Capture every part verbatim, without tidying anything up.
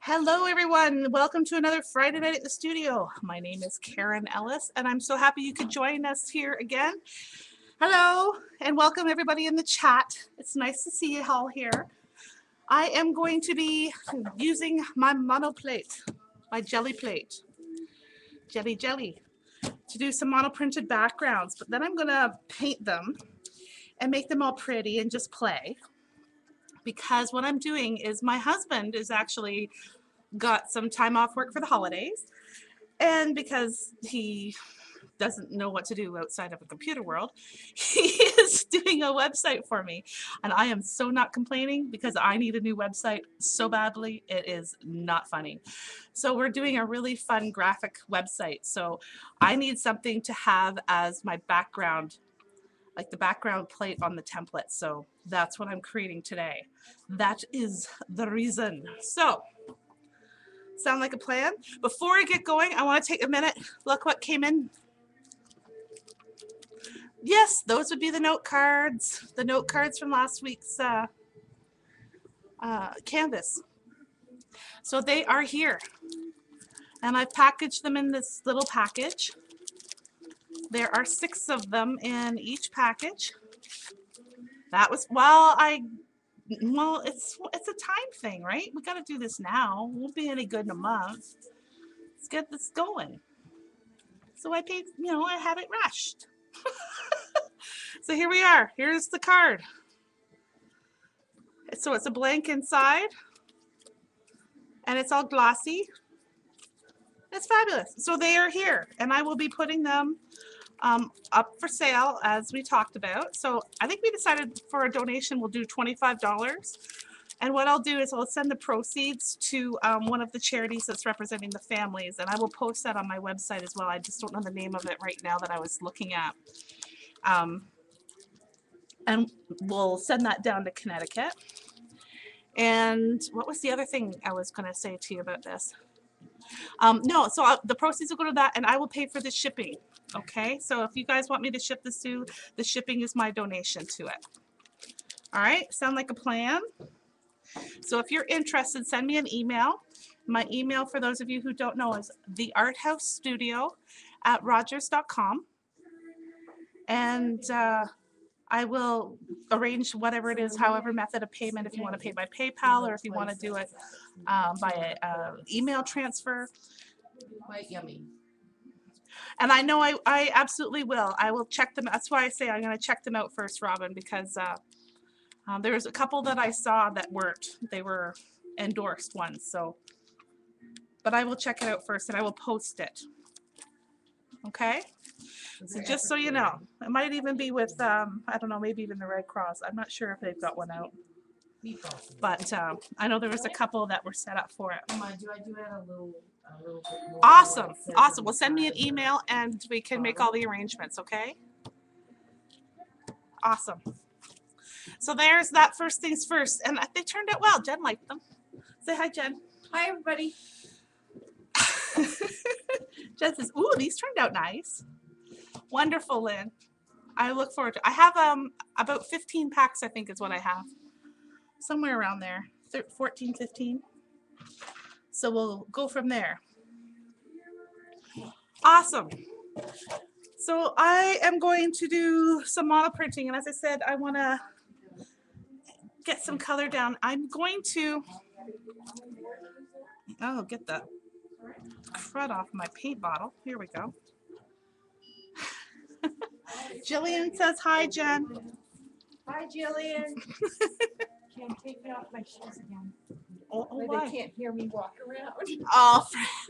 Hello everyone, welcome to another Friday night at the studio. My name is Karen Ellis and I'm so happy you could join us here again. Hello and welcome everybody in the chat. It's nice to see you all here. I am going to be using my monoplate, my jelly plate, jelly jelly, to do some monoprinted backgrounds, but then I'm going to paint them and make them all pretty and just play. Because what I'm doing is my husband is actually got some time off work for the holidays, and because he doesn't know what to do outside of a computer world, he is doing a website for me, and I am so not complaining because I need a new website so badly. It is not funny. So we're doing a really fun graphic website, so I need something to have as my background, like the background plate on the template. So that's what I'm creating today. That is the reason. So sound like a plan? Before I get going, I want to take a minute. Look what came in. Yes, those would be the note cards. The note cards from last week's uh, uh, canvas. So they are here. And I've packaged them in this little package. There are six of them in each package. That was, well, I, well, it's it's a time thing, right? We got to do this now. Won't be any good in a month. Let's get this going. So I paid, you know, I had it rushed. So here we are. Here's the card. So it's a blank inside, and it's all glossy. It's fabulous. So they are here, and I will be putting them um, up for sale as we talked about. So I think we decided for a donation we'll do twenty-five dollars. And what I'll do is I'll send the proceeds to um, one of the charities that's representing the families, and I will post that on my website as well. I just don't know the name of it right now that I was looking at. Um, and we'll send that down to Connecticut. And what was the other thing I was going to say to you about this? Um, no, so I'll, the proceeds will go to that, and I will pay for the shipping. Okay, so if you guys want me to ship this to, the shipping is my donation to it. All right, sound like a plan? So if you're interested, send me an email. My email, for those of you who don't know, is the arthouse studio at rogers dot com. And uh, I will arrange whatever it is, however method of payment, if you want to pay by PayPal or if you want to do it um, by an uh, email transfer. Quite yummy. And I know I, I absolutely will. I will check them. That's why I say I'm going to check them out first, Robin, because uh, Um, there was a couple that I saw that weren't. They were endorsed ones. So, but I will check it out first, and I will post it. Okay. So just so you know, it might even be with um, I don't know, maybe even the Red Cross. I'm not sure if they've got one out. But um, I know there was a couple that were set up for it. Do I do it a little, a little bit more? Awesome, awesome. Well, send me an email, and we can make all the arrangements. Okay. Awesome. So there's that first things first, and they turned out well. Jen liked them. Say hi, Jen. Hi, everybody. Jen says, "Ooh, these turned out nice." Wonderful, Lynn. I look forward to. I have um about fifteen packs, I think, is what I have, somewhere around there, fourteen, fifteen. So we'll go from there. Awesome. So I am going to do some monoprinting, and as I said, I want to get some color down. I'm going to, oh, get the crud off my paint bottle. Here we go. Jillian says hi, Jen. Hi, Jillian. Can't take me off my shoes again. Oh, oh, Where why? they can't hear me walk around. Oh,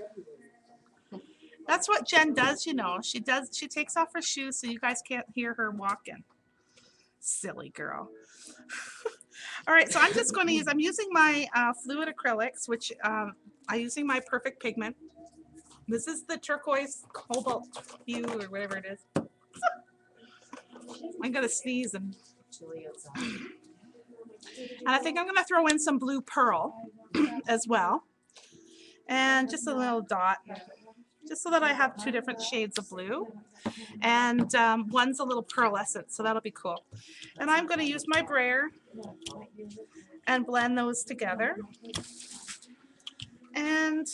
that's what Jen does, you know. She does. She takes off her shoes so you guys can't hear her walking. Silly girl. All right, so I'm just going to use, I'm using my uh, fluid acrylics, which um, I'm using my Perfect Pigment. This is the turquoise cobalt hue or whatever it is. I'm going to sneeze and, and I think I'm going to throw in some blue pearl as well. And just a little dot, just so that I have two different shades of blue. And um, one's a little pearlescent, so that'll be cool. And I'm going to use my brayer and blend those together. And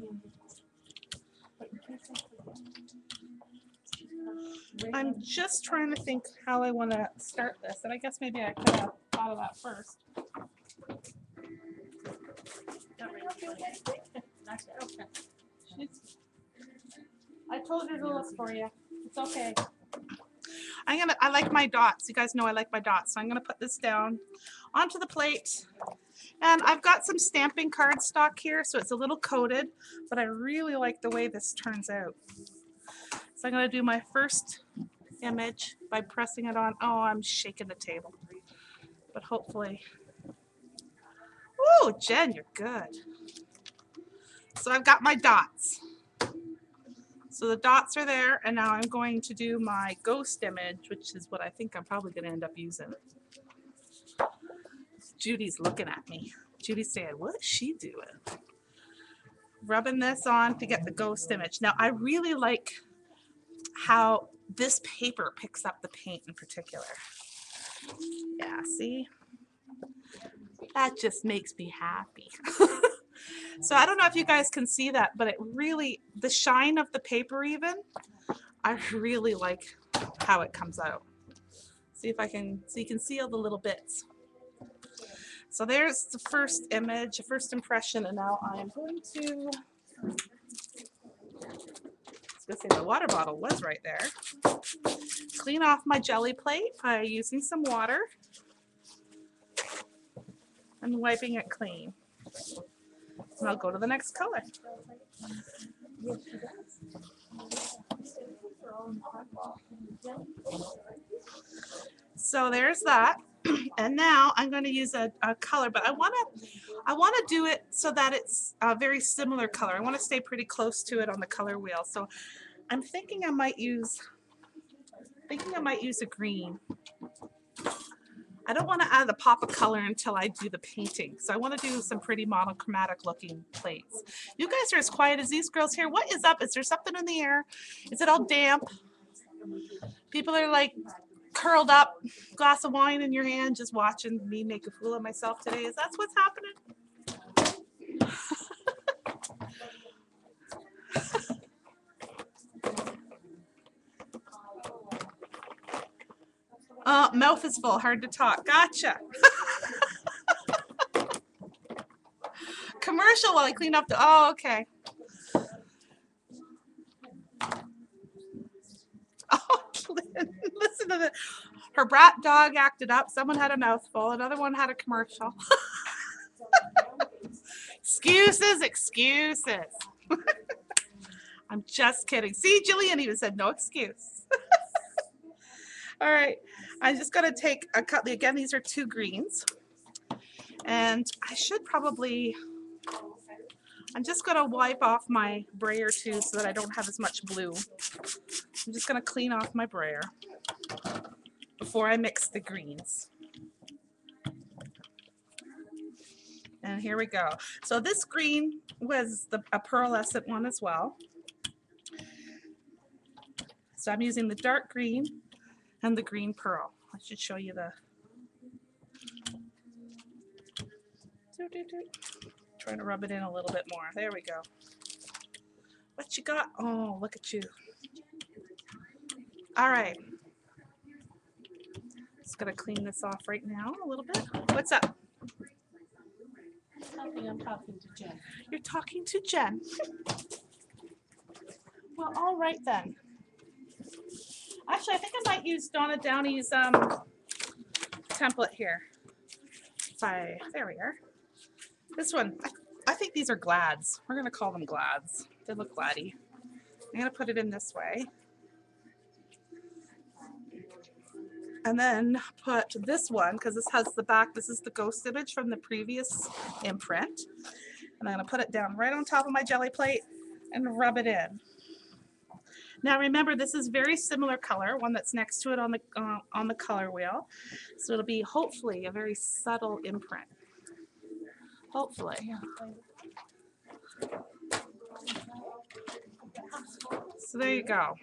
I'm just trying to think how I want to start this. And I guess maybe I could have thought of that first. Okay. She's, I told her to look for you. It's okay. I'm gonna, I like my dots. You guys know I like my dots. So I'm gonna put this down onto the plate. And I've got some stamping cardstock here, so it's a little coated, but I really like the way this turns out. So I'm gonna do my first image by pressing it on. Oh, I'm shaking the table. But hopefully. Ooh, Jen, you're good. So I've got my dots. So the dots are there, and now I'm going to do my ghost image, which is what I think I'm probably going to end up using. Judy's looking at me. Judy's saying, what is she doing? Rubbing this on to get the ghost image. Now, I really like how this paper picks up the paint in particular. Yeah, see? That just makes me happy. So I don't know if you guys can see that, but it really, the shine of the paper even, I really like how it comes out. See if I can, so you can see all the little bits. So there's the first image, the first impression, and now I'm going to, I was going to say the water bottle was right there. Clean off my jelly plate by using some water and wiping it clean. And I'll go to the next color. So there's that. And now I'm going to use a, a color, but I want to I want to do it so that it's a very similar color. I want to stay pretty close to it on the color wheel. So I'm thinking I might use thinking I might use a green. I don't want to add the pop of color until I do the painting. So I want to do some pretty monochromatic looking plates. You guys are as quiet as these girls here. What is up? Is there something in the air? Is it all damp? People are like curled up, glass of wine in your hand, just watching me make a fool of myself today. Is that what's happening? Uh, mouth is full, hard to talk. Gotcha. Commercial while I clean up the, oh, okay. Oh, listen to the, her brat dog acted up. Someone had a mouthful. Another one had a commercial. Excuses, excuses. I'm just kidding. See, Jillian even said no excuse. All right, I'm just going to take a cut. Again, these are two greens. And I should probably, I'm just going to wipe off my brayer too so that I don't have as much blue. I'm just going to clean off my brayer before I mix the greens. And here we go. So this green was the, a pearlescent one as well. So I'm using the dark green and the green pearl. I should show you the, doo, doo, doo. Trying to rub it in a little bit more. There we go. What you got? Oh, look at you. All right. Just gonna clean this off right now a little bit. What's up? Something I'm talking to Jen. You're talking to Jen. Well, all right then. Actually, I think I might use Donna Downey's um, template here. By, there we are. This one, I, I think these are glads. We're going to call them glads. They look gladdy. I'm going to put it in this way. And then put this one, because this has the back, this is the ghost image from the previous imprint. And I'm going to put it down right on top of my jelly plate and rub it in. Now remember, this is very similar color, one that's next to it on the uh, on the color wheel. So it'll be hopefully a very subtle imprint. Hopefully. So there you go.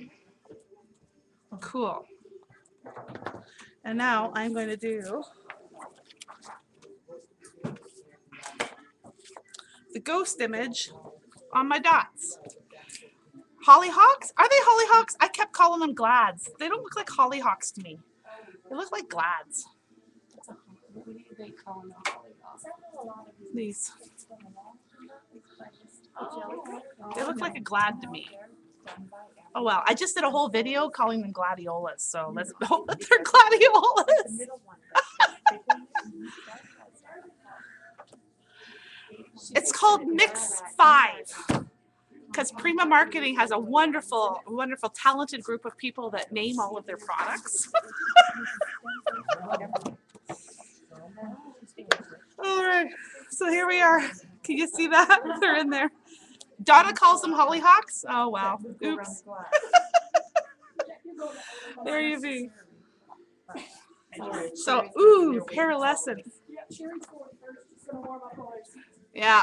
Cool. And now I'm going to do the ghost image on my dots. Hollyhocks? Are they hollyhocks? I kept calling them glads. They don't look like hollyhocks to me. They look like glads. What do they call them? These. Oh. They look like a glad to me. Oh well, I just did a whole video calling them gladiolas, so let's hope that they're gladiolas. It's called Mix Five because Prima Marketing has a wonderful, wonderful, talented group of people that name all of their products. All right, so here we are. Can you see that? They're in there. Donna calls them hollyhocks. Oh wow. Oops. There you be. So, ooh, pearlescent. Yeah.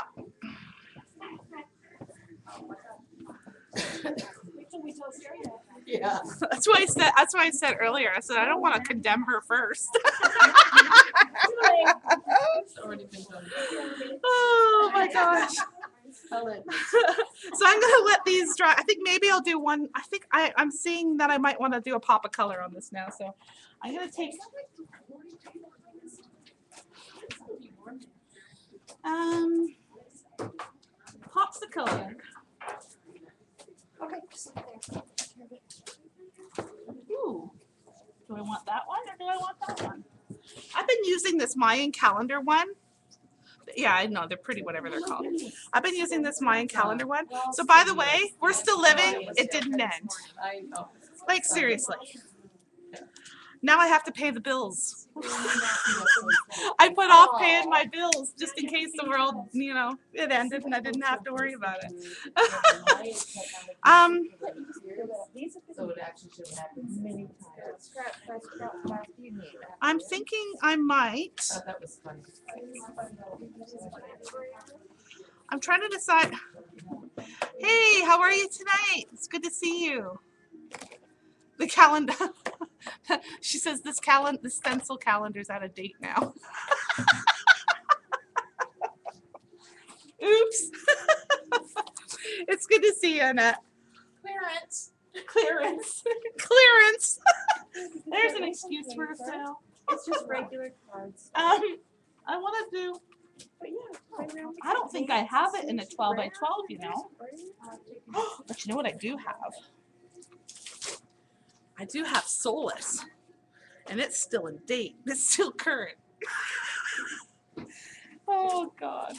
Yeah. That's why I said. That's why I said earlier. I said I don't want to condemn her first. Oh my gosh. So I'm gonna let these dry. I think maybe I'll do one. I think I, I'm seeing that I might want to do a pop of color on this now. So I'm gonna take um pops the color. Okay. Ooh. Do I want that one or do I want that one? I've been using this Mayan calendar one. Yeah, I know, they're pretty, whatever they're called. I've been using this Mayan calendar one. So by the way, we're still living. It didn't end. Like, seriously. Now I have to pay the bills. I put off paying my bills just in case the world, you know, it ended and I didn't have to worry about it. um, I'm thinking I might. I'm trying to decide. Hey, how are you tonight? It's good to see you. The calendar. She says this calendar, the stencil calendar's out of date now. Oops. It's good to see you, Annette. Clearance. Clearance. Clearance. There's an excuse for a sale. It's just regular cards. Um, I want to do. But yeah, I don't think I have it in a twelve by twelve, you know. But you know what I do have? I do have Solace, and it's still in date. It's still current. Oh, God.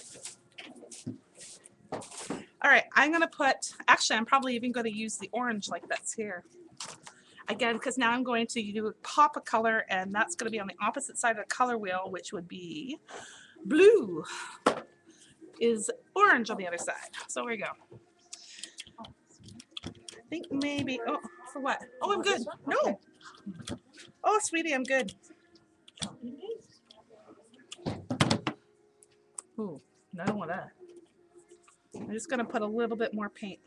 All right, I'm going to put, actually, I'm probably even going to use the orange like that's here. Again, because now I'm going to do a pop of color, and that's going to be on the opposite side of the color wheel, which would be blue is orange on the other side. So here we go. I think maybe, oh, for what? Oh, I'm good. No. Oh, sweetie, I'm good. Ooh, I don't want that. I'm just going to put a little bit more paint.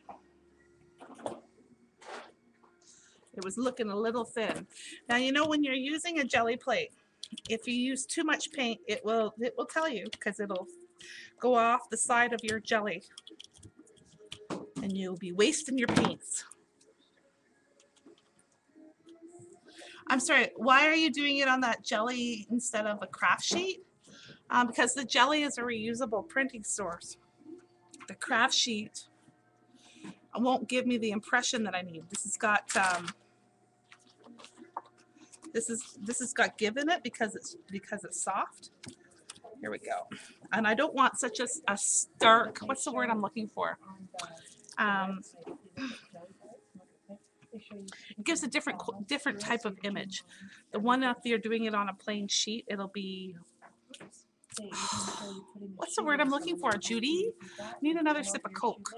It was looking a little thin. Now, you know, when you're using a jelly plate, if you use too much paint, it will, it will tell you because it'll go off the side of your jelly. And you'll be wasting your paints. I'm sorry, why are you doing it on that jelly instead of a craft sheet? Um, because the jelly is a reusable printing source. The craft sheet won't give me the impression that I need. This has got um, this is this has got give in it because it's because it's soft. Here we go. And I don't want such a, a stark, what's the word I'm looking for? Um, it gives a different different type of image. The one if you're doing it on a plain sheet, it'll be, what's the word I'm looking for, Judy? I need another sip of Coke.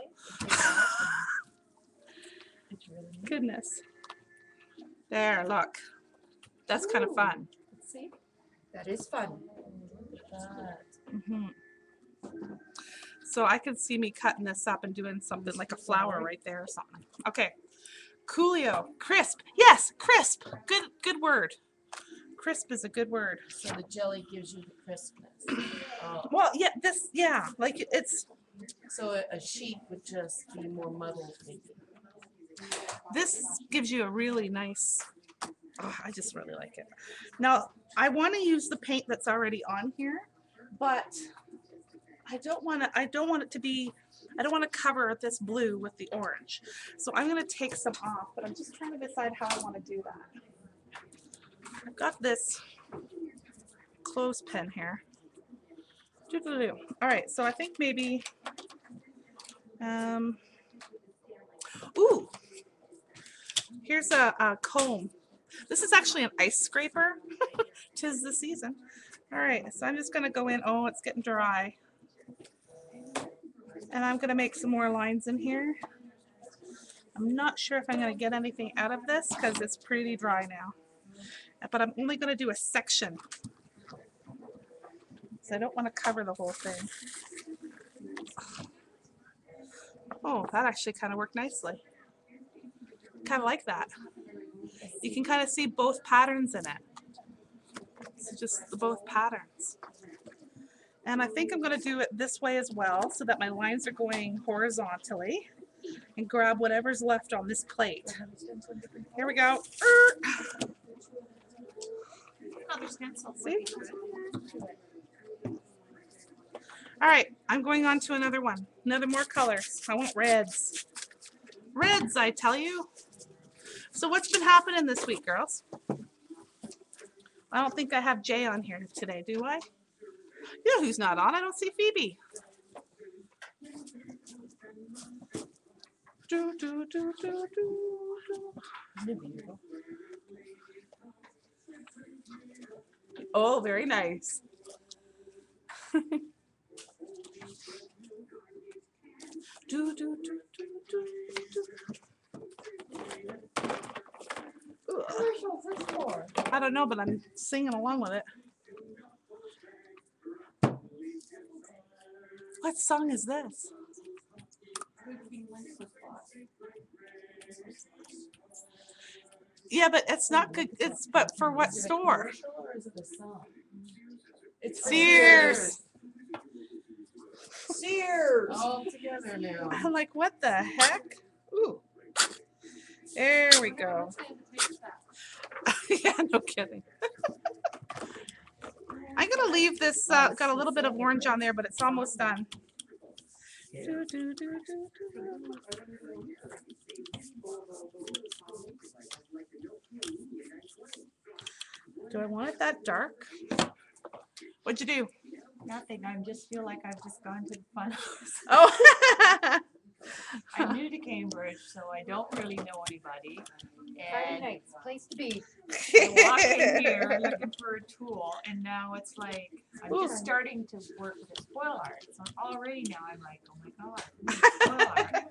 Goodness. There, look. That's kind of fun. See, that is fun. Mm-hmm. So I could see me cutting this up and doing something like a flower right there or something. Okay. Coolio. Crisp. Yes, crisp. Good good word. Crisp is a good word. So the jelly gives you the crispness. Oh. Well, yeah, this, yeah, like it's, So a, a sheet would just be more muddled, maybe. This gives you a really nice, oh, I just really like it. Now, I want to use the paint that's already on here, but I don't want to, I don't want it to be, I don't want to cover this blue with the orange. So I'm going to take some off, but I'm just trying to decide how I want to do that. I've got this clothespin here. Doo-doo-doo. All right, so I think maybe, um, ooh, here's a, a comb. This is actually an ice scraper. 'Tis the season. All right, so I'm just gonna go in. Oh, it's getting dry. And I'm gonna make some more lines in here. I'm not sure if I'm gonna get anything out of this because it's pretty dry now. But I'm only gonna do a section. So I don't want to cover the whole thing. Oh, that actually kind of worked nicely. Kind of like that. You can kind of see both patterns in it. So just the both patterns. And I think I'm going to do it this way as well so that my lines are going horizontally and grab whatever's left on this plate. Here we go. See? All right, I'm going on to another one. Another more colors. I want reds. Reds, I tell you. So what's been happening this week, girls? I don't think I have Jay on here today, do I? You know who's not on? I don't see Phoebe. Do, do, do, do, do, do. Oh, very nice. do, do, do, do, do, do. I don't know, but I'm singing along with it. What song is this? Yeah, but it's not good. It's but for what store? It's Sears. Sears. All together now. I'm like, what the heck? Ooh. There we go. Yeah, no kidding. I'm gonna leave this. Uh, got a little bit of orange on there, but it's almost done. Do, do, do, do, do. Do I want it that dark? What'd you do? Nothing. I just feel like I've just gone to the fun house. Oh. I'm new to Cambridge, so I don't really know anybody. Friday And nights, place to be. I walk in here looking for a tool, and now it's like I'm Ooh. just starting to work with a spoil art. So already now I'm like, oh my god, spoil art.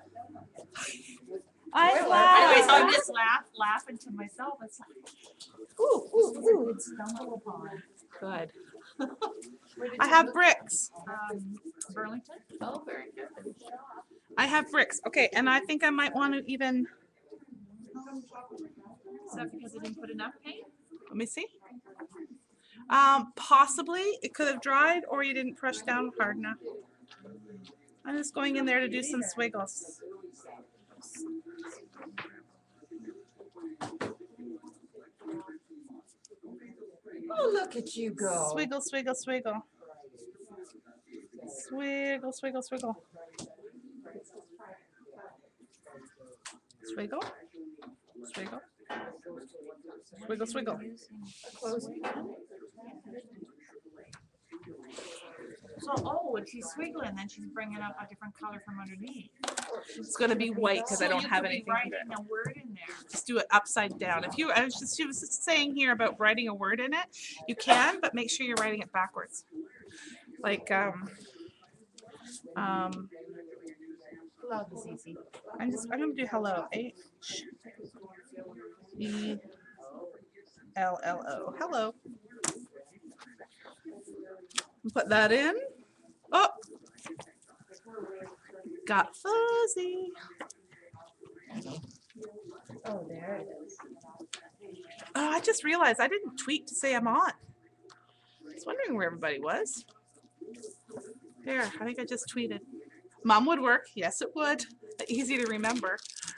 I Anyway, so laugh. I'm just laugh, laughing to myself. It's like, Ooh, this ooh, was a ooh. good stumble upon. Good. Where did I you have move? bricks. Um, Burlington. Oh, very good. I have bricks. Okay, and I think I might want to even. Is that because I didn't put enough paint? Let me see. Um, possibly it could have dried, or you didn't press down hard enough. I'm just going in there to do some swiggles. Oh, look at you go. Swiggle, swiggle, swiggle. Swiggle, swiggle, swiggle. Swiggle. Swiggle. Swiggle, swiggle. So, oh, when she's swiggling, then she's bringing up a different color from underneath. It's going to be white because I don't you have could be anything. writing a word in there. Just do it upside down. If you, I was just, she was just saying here about writing a word in it. You can, but make sure you're writing it backwards. Like, um, um, Love is easy. I'm just, I'm going to do hello. H E L L O. Hello. Put that in. Oh, got fuzzy. Oh, there it is. Oh, I just realized I didn't tweet to say I'm on. I was wondering where everybody was. There, I think I just tweeted. Mom would work. Yes, it would. Easy to remember.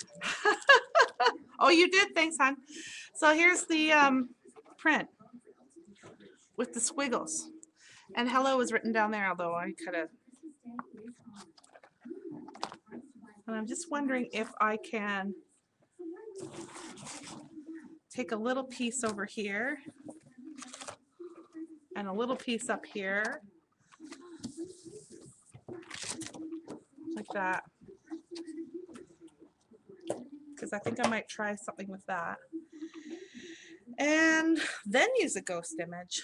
Oh, you did. Thanks, hon. So here's the um, print with the squiggles. And hello is written down there, although I could have. And I'm just wondering if I can take a little piece over here and a little piece up here, like that. Because I think I might try something with that. And then use a ghost image.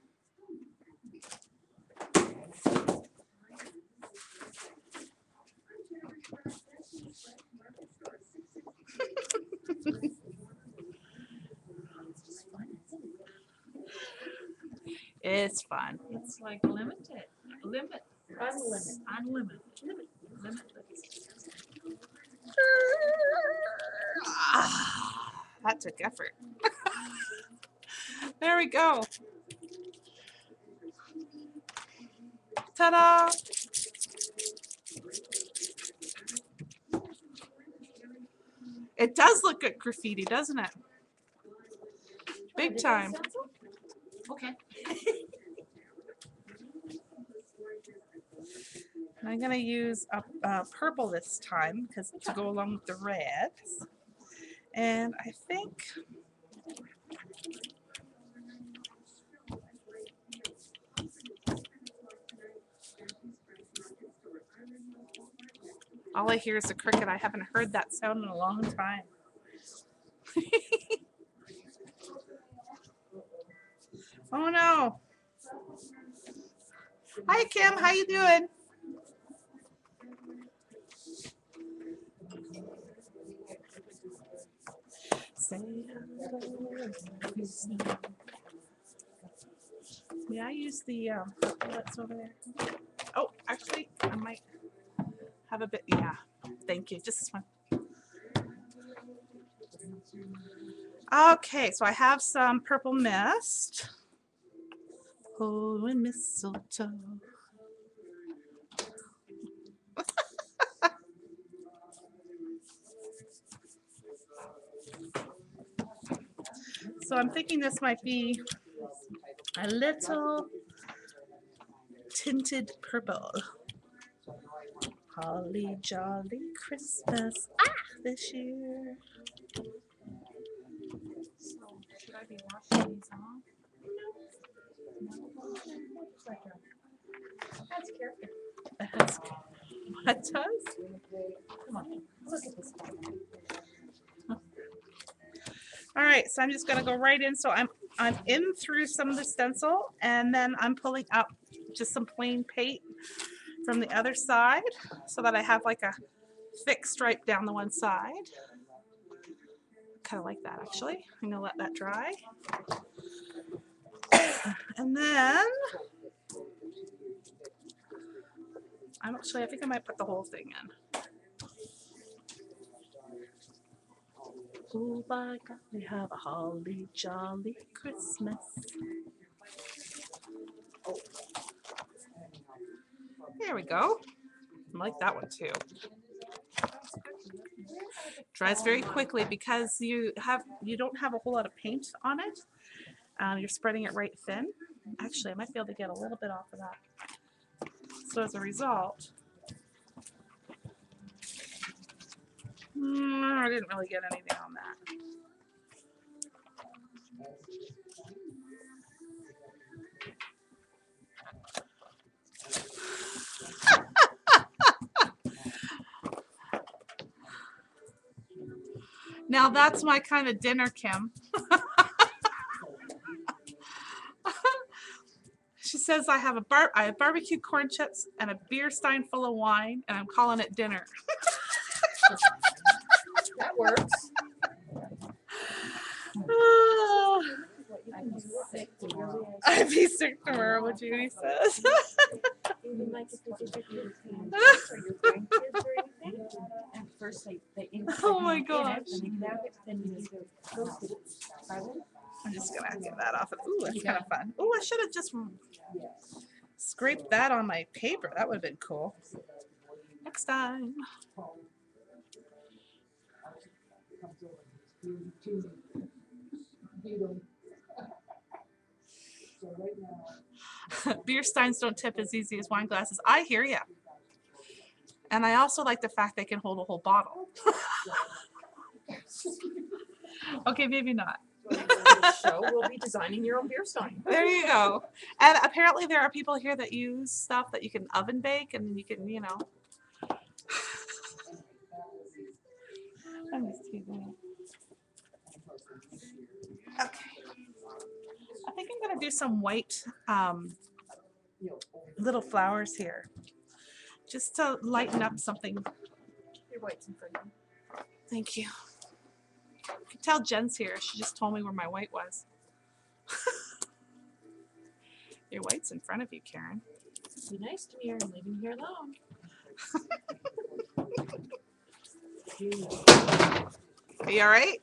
It's fun. It's like limited, limit, Unlimited. unlimited, limitless. Ah, that took effort. There we go. Ta-da! It does look like graffiti, doesn't it? Big time. Okay. And I'm going to use a, a purple this time because to go along with the reds. And I think all I hear is a cricket. I haven't heard that sound in a long time. Oh no. Hi Kim, how you doing? Say hello. Yeah, I use the um, that's over there. Oh, actually, I might have a bit. Yeah, thank you. Just this one. Okay, so I have some purple mist. Oh, and mistletoe. So I'm thinking this might be a little tinted purple. Holly jolly Christmas, ah, this year. So should I be washing these off? That's character. That's, what does? Come on, look at this one. All right, so I'm just gonna go right in. So I'm I'm in through some of the stencil, and then I'm pulling out just some plain paint from the other side, so that I have like a thick stripe down the one side. Kind of like that, actually. I'm gonna let that dry, and then I'm actually I think I might put the whole thing in. Oh my God, we have a holly jolly Christmas. There we go. I like that one too. Dries very quickly because you have you don't have a whole lot of paint on it. Um, you're spreading it right thin. Actually, I might be able to get a little bit off of that. So as a result, mm, I didn't really get anything on that. Now that's my kind of dinner, Kim. She says I have a bar I have barbecue corn chips and a beer stein full of wine, and I'm calling it dinner. That works. Oh, I'd be sick tomorrow. I'd be sick tomorrow, what Judy says. Even like if you did your parents or your grandkids or anything. And first they, they ink Oh my in it, gosh. and they can have it, then you need to toast it. Try it. I'm just gonna get that off. Ooh, that's kind of fun. Ooh, I should have just scraped that on my paper. That would have been cool. Next time. Beer steins don't tip as easy as wine glasses. I hear ya. And I also like the fact they can hold a whole bottle. Okay, maybe not. Show will be designing your own beer stein. There you go. And apparently there are people here that use stuff that you can oven bake and you can, you know. I'm just teasing. Okay. I think I'm gonna do some white um, little flowers here, just to lighten up something. Your white's in front of you. Thank you. You can tell Jen's here. She just told me where my white was. Your white's in front of you, Karen. Be nice to me or I'm leaving you here alone. Are you all right?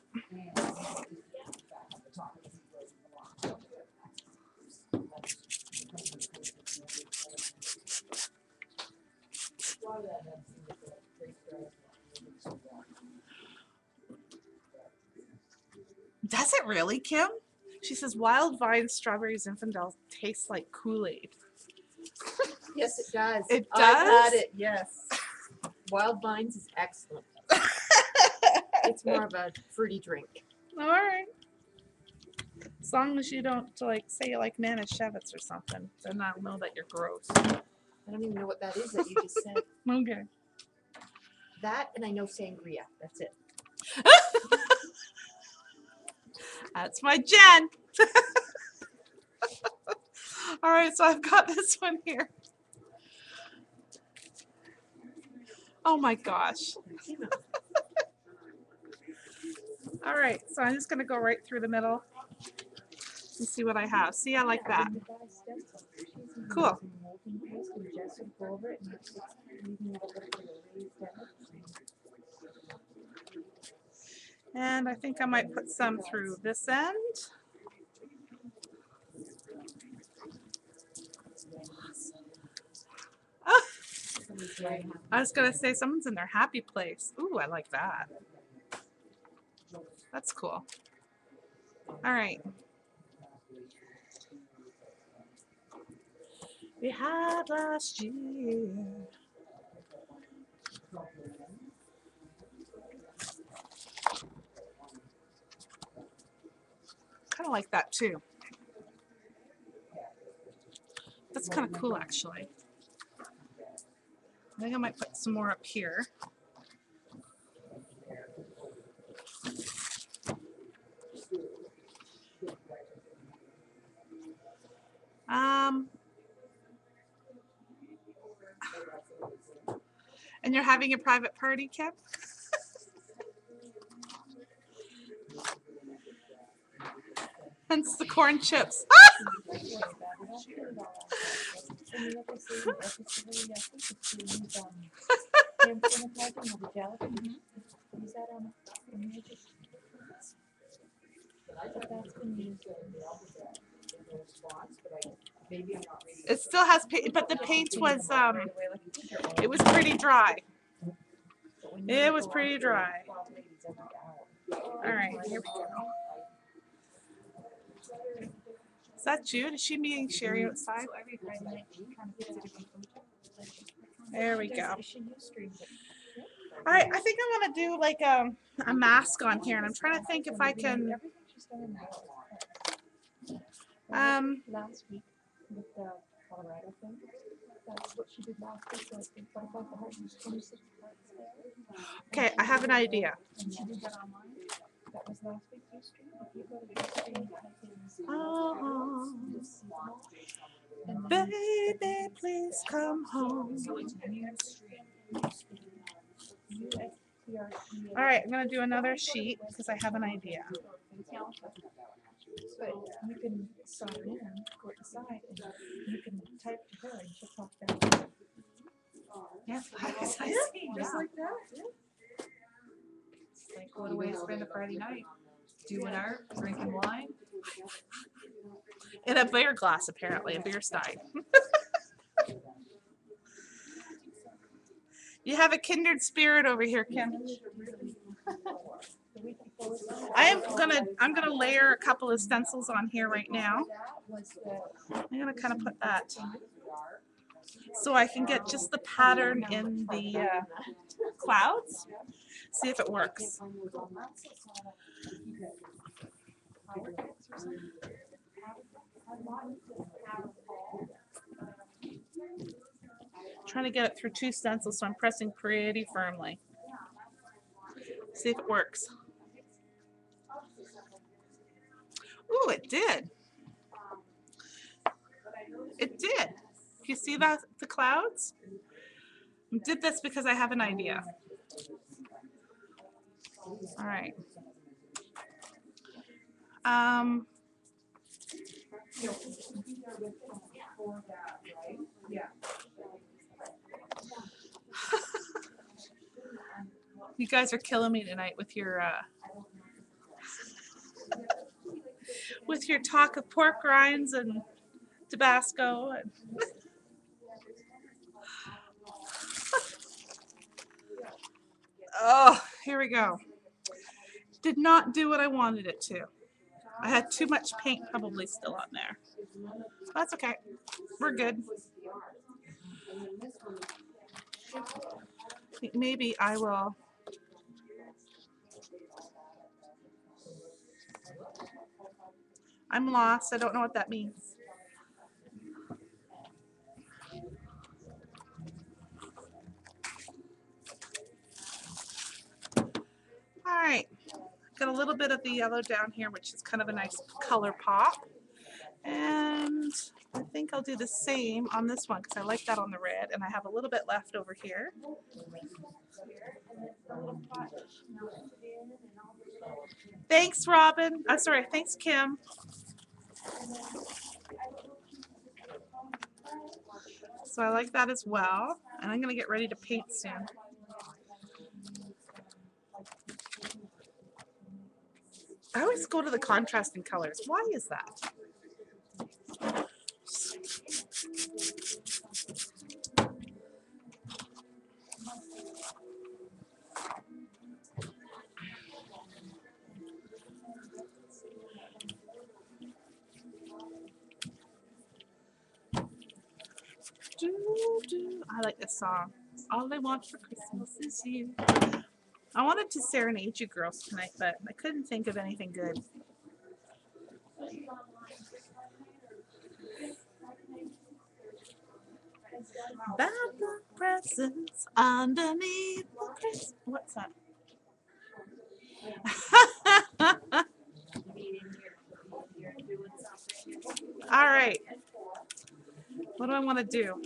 Does it really, Kim? She says wild vine, strawberries, Zinfandel taste like Kool-Aid. Yes, it does. It I've does? had it, yes. Wild Vines is excellent. It's more of a fruity drink. All right. As long as you don't like say you like Manischewitz or something, then I'll know that you're gross. I don't even know what that is that you just said. Okay. That and I know sangria. That's it. That's my Jen. All right, so I've got this one here. Oh my gosh. All right, so I'm just gonna go right through the middle and see what I have. See, I like that. Cool. And I think I might put some through this end. Oh, I was gonna say someone's in their happy place. Ooh, I like that. That's cool. All right. We had last year. Kind of like that too. That's kind of cool, actually. I think I might put some more up here. Um, and you're having a private party, Kim? Hence the corn chips. It still has paint, but the paint was, um, it was pretty dry. It was pretty dry. All right, here we go. Is that Jude? Is she meeting Sherry outside? There we go. All right, I think I'm gonna do like a, a mask on here, and I'm trying to think if I can. Um, last week with the Colorado thing. That's what she did last week. So I think what about the whole twenty-six parts there? okay, I have an idea. And she did that online. That was last week's Ustream. If you go to Ustream, type in Oh, seasonal, and then baby, please come home. U S T R C A. All right, I'm gonna do another sheet because I have an idea. But you can sign in, go to the side, and you can type to her and she'll talk back. Yeah, I see. Just like that. Yeah. It's like what a way to spend a Friday night. Doing art, drinking wine. In a beer glass, apparently, a beer stein. You have a kindred spirit over here, Kim. I am gonna I'm gonna layer a couple of stencils on here right now. I'm gonna kind of put that so I can get just the pattern in the uh, clouds. See if it works. Trying to get it through two stencils, so I'm pressing pretty firmly. See if it works. Ooh, it did. It did. You see that, the clouds? I did this because I have an idea. All right. Um, you guys are killing me tonight with your uh, with your talk of pork rinds and Tabasco. And oh, here we go. Did not do what I wanted it to. I had too much paint probably still on there. That's okay. We're good. Maybe I will. I'm lost. I don't know what that means. All right. Got a little bit of the yellow down here, which is kind of a nice color pop. And I think I'll do the same on this one because I like that on the red, and I have a little bit left over here. Thanks, Robin. I'm sorry, thanks, Kim. So I like that as well. And I'm going to get ready to paint soon. I always go to the contrasting colors. Why is that? Do, do. I like this song. All I want for Christmas is you. I wanted to serenade you girls tonight, but I couldn't think of anything good. Bad luck presents underneath the Christmas. What's that? All right. What do I want to do?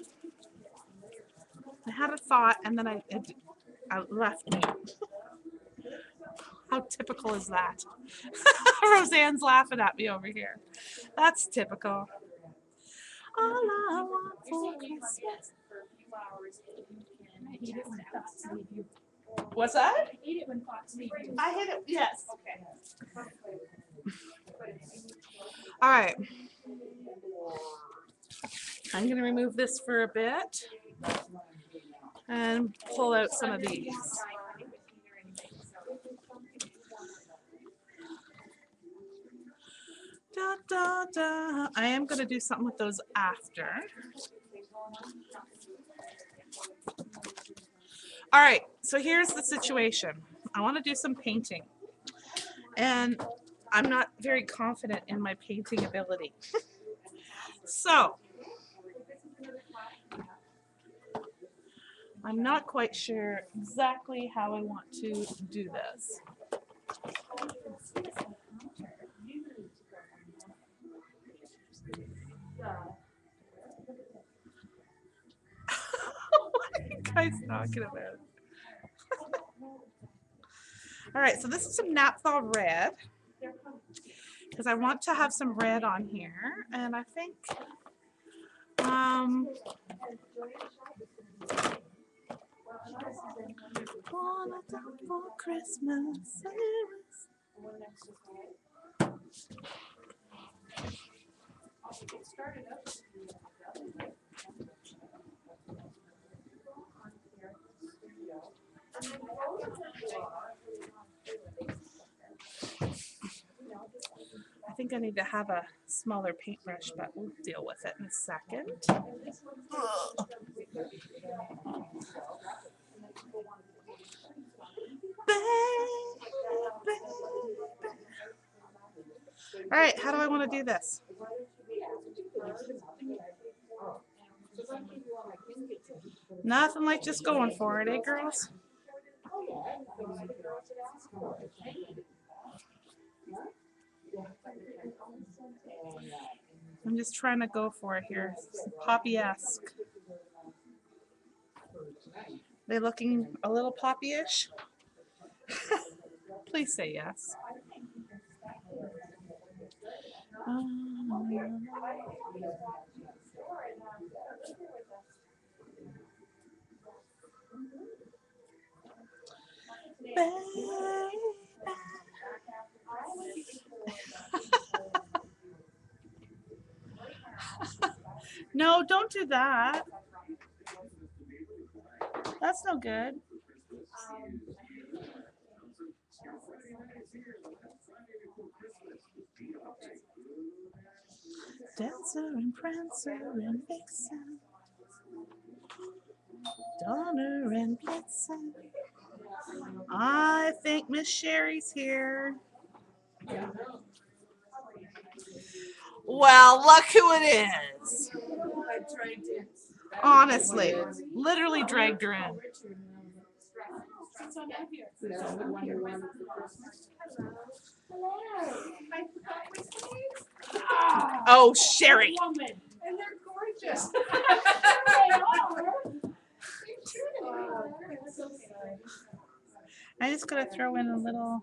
I had a thought and then I, it, I left me. How typical is that? Roseanne's laughing at me over here. That's typical. All I want for Christmas. What's that? I hit it, yes. Okay. All right. I'm going to remove this for a bit and pull out some of these. Da, da, da. I am going to do something with those after. All right, so here's the situation. I want to do some painting, and I'm not very confident in my painting ability. So, I'm not quite sure exactly how I want to do this. What are you guys talking about? All right, so this is some naphtha red because I want to have some red on here, and I think um, for Christmas. think I need to have a smaller paintbrush, but we'll deal with it in a second. Ugh. All right, how do I want to do this? Nothing like just going for it, eh, girls? I'm just trying to go for it here. Poppy-esque. They looking a little poppy-ish? Please say yes. Um, No, don't do that. That's no good. Dancer and Prancer and Vixen, Donner and Blitzen. I think Miss Sherry's here. Well, look who it is. Honestly, literally dragged her in. Oh, Sherry. And they're gorgeous. I just gotta throw in a little,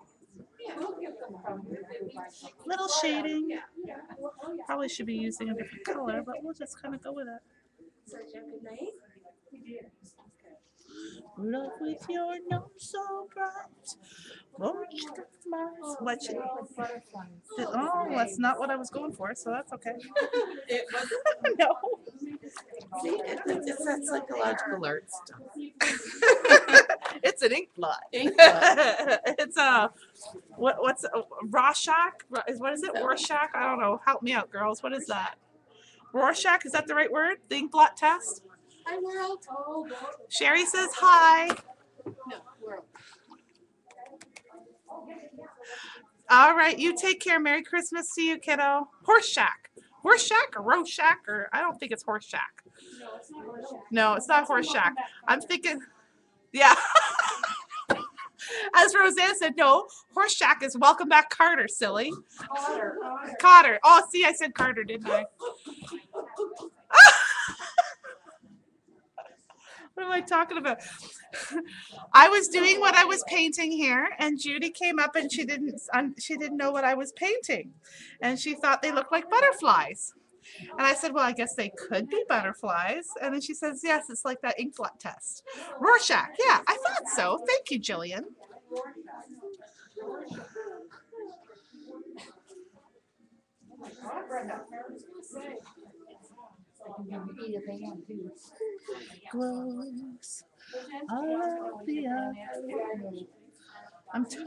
little shading. Probably should be using a different color, but we'll just kind of go with it. Love with your nose so bright. Won't you come smile? What you, oh, that's not what I was going for, so that's okay. It was No. see, it's, it's that psychological art stuff. It's an ink blot. Ink blot. It's a what? What's a, Rorschach? Ro- Is what is it? Rorschach? I don't know. Help me out, girls. What is that? Rorschach? Is that the right word? The ink blot test? Hi, world. Sherry says hi. No, world. All right, you take care. Merry Christmas to you, kiddo. Horseshack. Horseshack or Rorschach or I don't think it's Horseshack. No, it's not Horseshack. I'm thinking, yeah. As Roseanne said, no, Horseshack is Welcome Back Carter, silly. Cotter. Cotter. Oh, see, I said Carter, didn't I? What am I talking about? I was doing what I was painting here, and Judy came up and she didn't um, she didn't know what I was painting, and she thought they looked like butterflies. And I said, well, I guess they could be butterflies. And then she says, yes, it's like that ink blot test. Rorschach. Yeah, I thought so. Thank you, Jillian. Close. I love the eye. I'm t-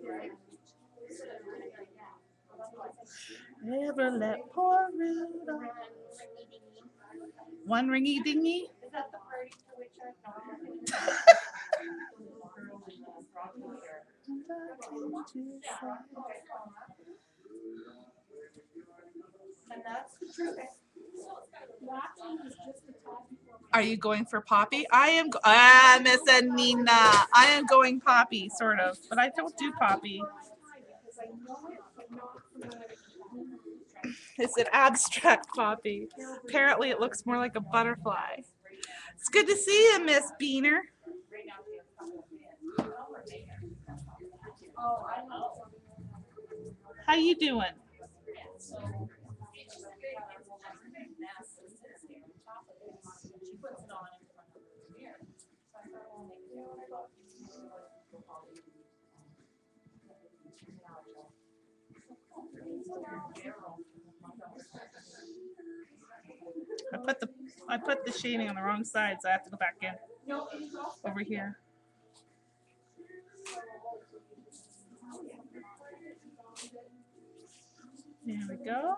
Never let poor Rudolph. One ringy dingy. Are you going for Poppy? I am. Go- ah, Miss Anina. I am going Poppy, sort of, but I don't do Poppy. It's an abstract Poppy. Apparently, it looks more like a butterfly. It's good to see you, Miss Beaner. How you doing? I put the I put the shading on the wrong side, so I have to go back in over here. There we go.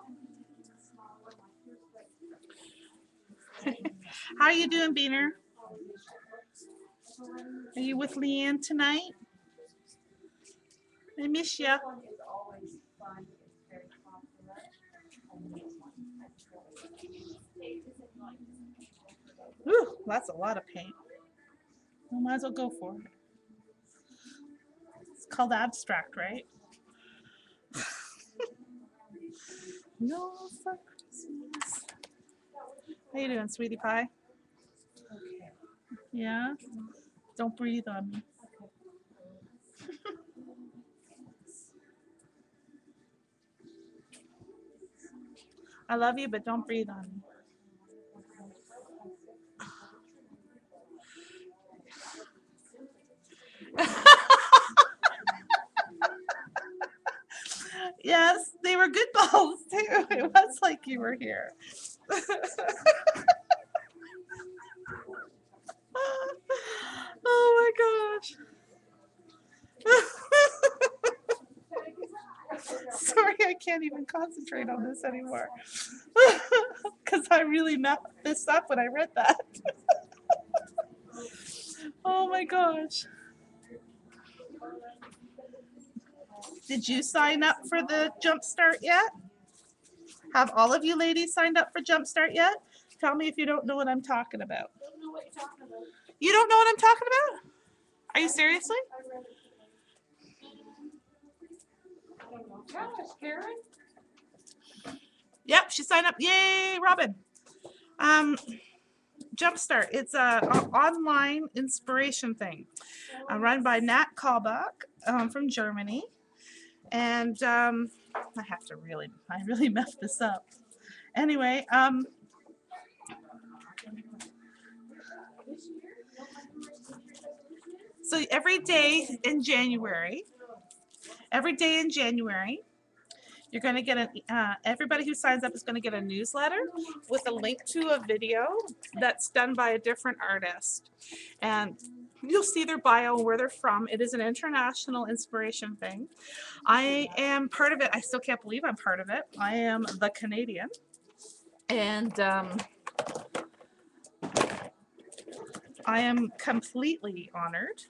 How are you doing, Beaner? Are you with Leanne tonight? I miss ya. Ooh, that's a lot of paint. I might as well go for it. It's called abstract, right? No for Christmas. How you doing, sweetie pie? Yeah? Don't breathe on me. I love you, but don't breathe on me. Yes, they were good balls too. It was like you were here. Oh my gosh. Sorry, I can't even concentrate on this anymore. Because I really messed this up when I read that. Oh my gosh. Did you sign up for the Jumpstart yet? Have all of you ladies signed up for Jumpstart yet? Tell me if you don't know what I'm talking about. You don't know what I'm talking about? Are you seriously? Yep, she signed up. Yay, Robin. Um, Jumpstart. It's a, a online inspiration thing uh, run by Nat Kalbach um, from Germany. And um, I have to really, I really messed this up. Anyway, um, so every day in January, every day in January, you're going to get a, uh, everybody who signs up is going to get a newsletter with a link to a video that's done by a different artist. And you'll see their bio and where they're from. It is an international inspiration thing. I am part of it. I still can't believe I'm part of it. I am the Canadian. And um, I am completely honored.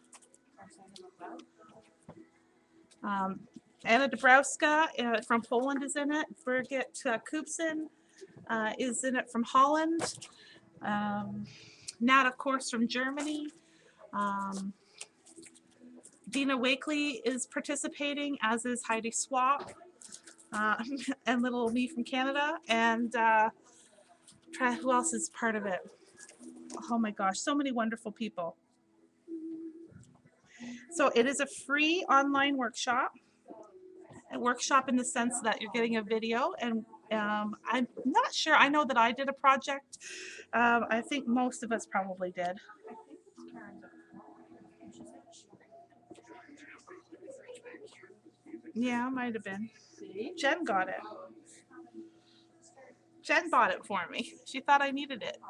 Um, Anna Dabrowska uh, from Poland is in it. Birgit uh, Koopsen uh, is in it from Holland. Um, Nat, of course, from Germany. Um, Dina Wakely is participating, as is Heidi Swap, uh, and little me from Canada. And uh, try, who else is part of it? Oh my gosh, so many wonderful people. So it is a free online workshop. A workshop in the sense that you're getting a video, and um, I'm not sure. I know that I did a project. Um, I think most of us probably did. Yeah, might have been. Jen got it. Jen bought it for me. She thought I needed it.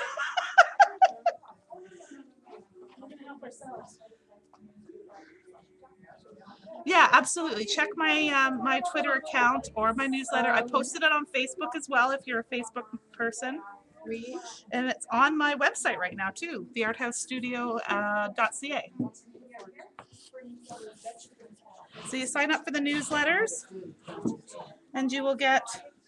Yeah, absolutely. Check my um, my Twitter account or my newsletter. I posted it on Facebook as well if you're a Facebook person. And it's on my website right now too, the art house studio dot c a. So you sign up for the newsletters and you will get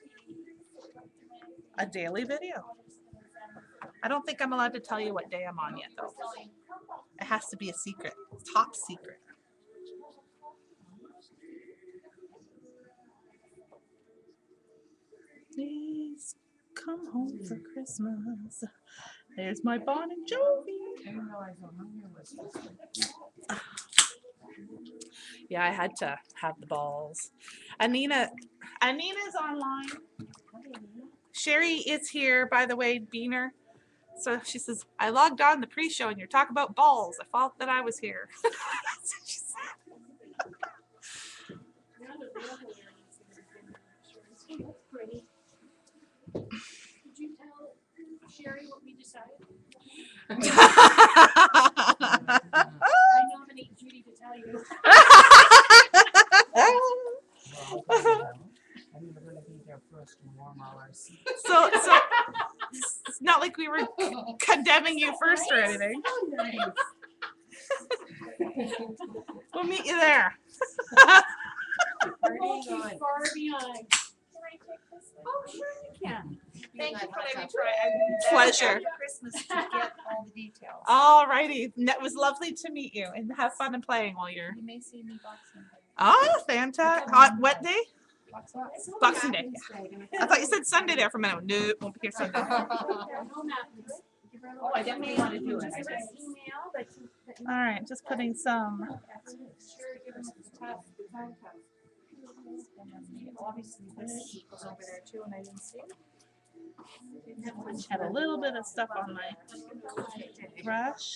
a daily video. I don't think I'm allowed to tell you what day I'm on yet though. It has to be a secret, top secret. Please come home for Christmas. There's my Bon and Jovi. Yeah, I had to have the balls. Anina, Anina's online. Sherry is here, by the way, Beaner. So she says, I logged on the pre-show and you're talking about balls. I thought that I was here. That's what she said. Pretty. Did you tell Sherry what we decided? I nominate Judy to tell you. We'll meet you there. Far behind. Can I take this? Oh, sure you can. Thank you for letting me try. Pleasure. Christmas to get all the details. All righty. It was lovely to meet you and have fun and playing while you're. You may see me boxing. Oh, fantastic. On what day? Boxing. Boxing Day. I thought you said Sunday there for a minute. No, won't be here Sunday. Oh, I definitely want to do it. I just. All right, just putting some. Obviously, this was over there too, and I didn't see it. Had a little bit of stuff on my brush.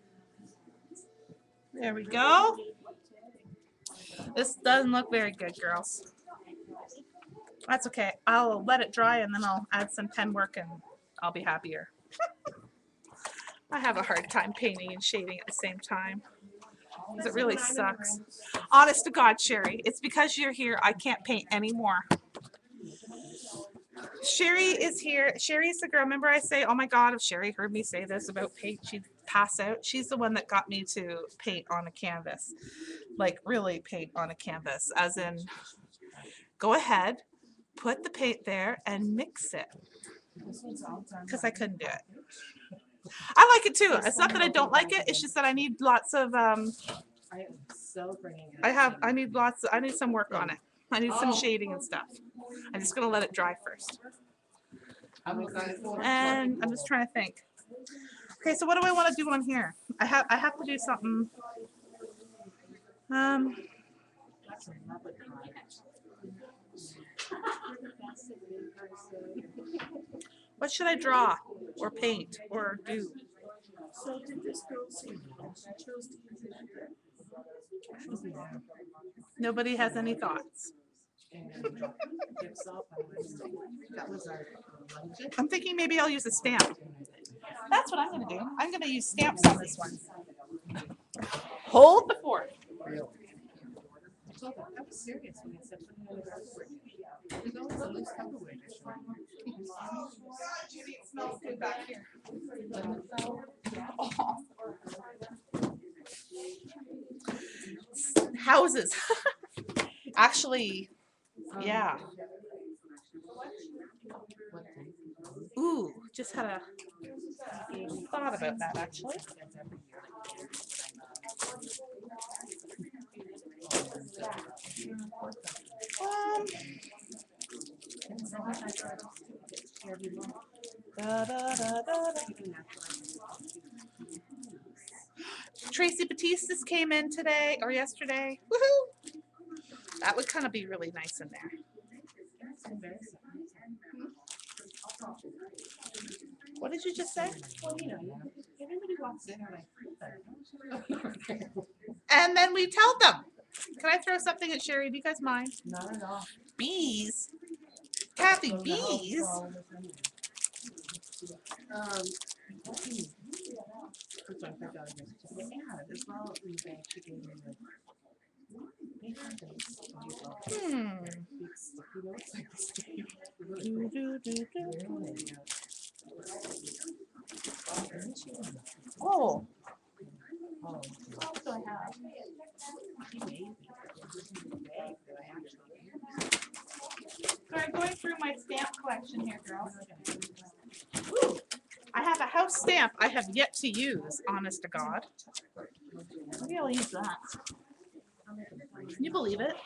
There we go. This doesn't look very good, girls. That's okay. I'll let it dry and then I'll add some pen work and I'll be happier. I have a hard time painting and shading at the same time. Because it really sucks. Honest to God, Sherry, it's because you're here I can't paint anymore. Sherry is here. Sherry's the girl. Remember I say, oh my God, if Sherry heard me say this about paint, she'd pass out. She's the one that got me to paint on a canvas. Like really paint on a canvas. As in, go ahead, put the paint there and mix it. Because I couldn't do it. I like it too. It's not that I don't like it. It's just that I need lots of, um, I have, I need lots, of, I need some work on it. I need some shading and stuff. I'm just going to let it dry first. And I'm just trying to think. Okay, so what do I want to do on here? I have, I have to do something. Um, what should I draw or paint or do? So did this girl say no? She chose to use it. Nobody has any thoughts. I'm thinking maybe I'll use a stamp. That's what I'm going to do. I'm going to use stamps on this one. Hold the fort. It smells good back here. Oh. Houses. Actually, yeah. Ooh, just had a thought about that actually. Um, da, da, da, da, da. Tracy Batistas came in today or yesterday. Woohoo! That would kind of be really nice in there. What did you just say? Well, you know, everybody walks in like. And then we tell them. Can I throw something at Sherry? Do you guys mind? Not at all. Bees? Kathy, bees? Um, Hmm. Do, do, do, do. Oh. So I'm going through my stamp collection here, girls. Ooh, I have a house stamp I have yet to use, honest to God. Maybe I'll use that. Can you believe it?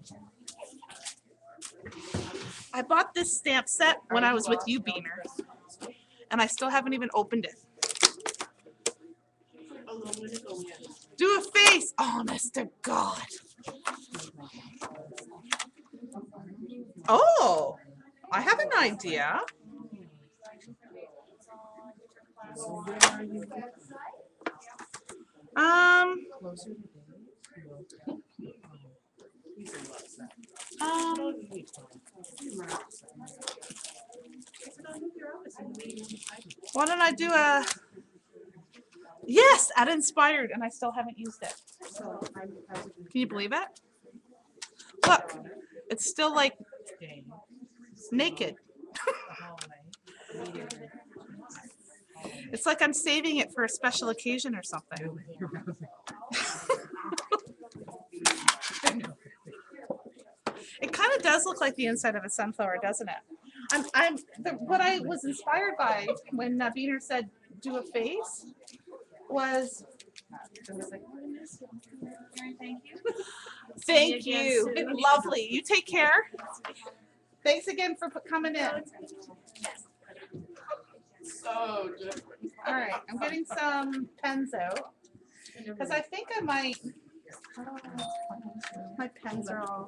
I bought this stamp set when I was with you, Beaner, and I still haven't even opened it. Do a face, honest to God. Oh, I have an idea. Um, um, why don't I do a, yes, at Inspired, and I still haven't used it. Can you believe it? Look, it's still like naked. It's like I'm saving it for a special occasion or something. It kind of does look like the inside of a sunflower, doesn't it? I'm, I'm the, what I was inspired by when uh, Beaner said do a face was. Thank you. Thank See you again you. soon. Lovely. You take care. Thanks again for p- coming in. So different. All right, I'm getting some pens out because I think I might. My pens are all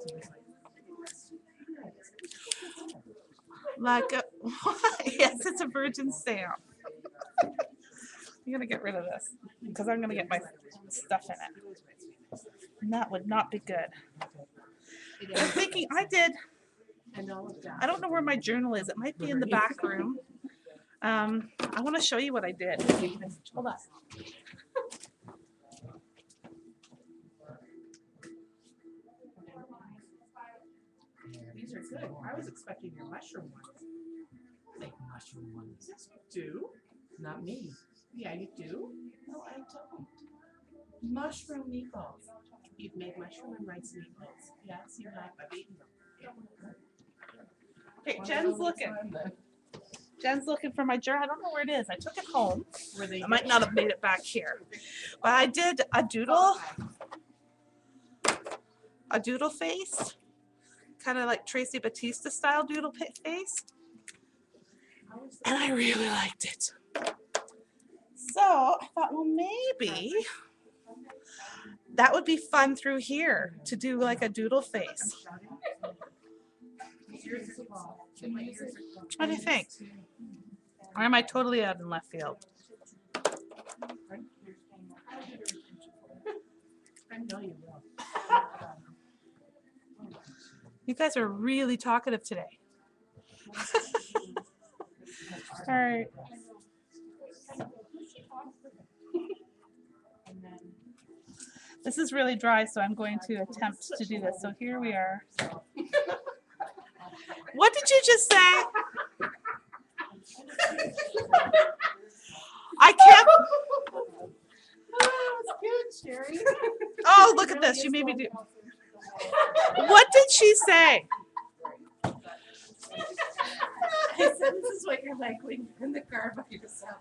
like a, yes, it's a virgin stamp. I'm gonna get rid of this because I'm gonna get my stuff in it, and that would not be good. I'm thinking I did. I don't know where my journal is. It might be in the back room. Um, I want to show you what I did. Hold on. These are good. I was expecting your mushroom ones. Like mushroom ones. Yes, you do. Not me. Yeah, you do. No, I don't. Mushroom meatballs. You've made mushroom and rice meatballs. Yes, you have. I've eaten them. Okay, Jen's looking. Jen's looking for my journal. I don't know where it is. I took it home. Were they I might not have made it back here, but I did a doodle, a doodle face, kind of like Tracy Batista style doodle pa- face, and I really liked it. So I thought, well, maybe that would be fun through here to do like a doodle face. What do you think? Or am I totally out in left field? I know you will. You guys are really talkative today. All right. This is really dry, so I'm going to attempt to do this. So here we are. What did you just say? I can't. Oh, it's good, Sherry. Oh, look at this. You made me do. What did she say? I said this is what you're like when you're in the car by yourself.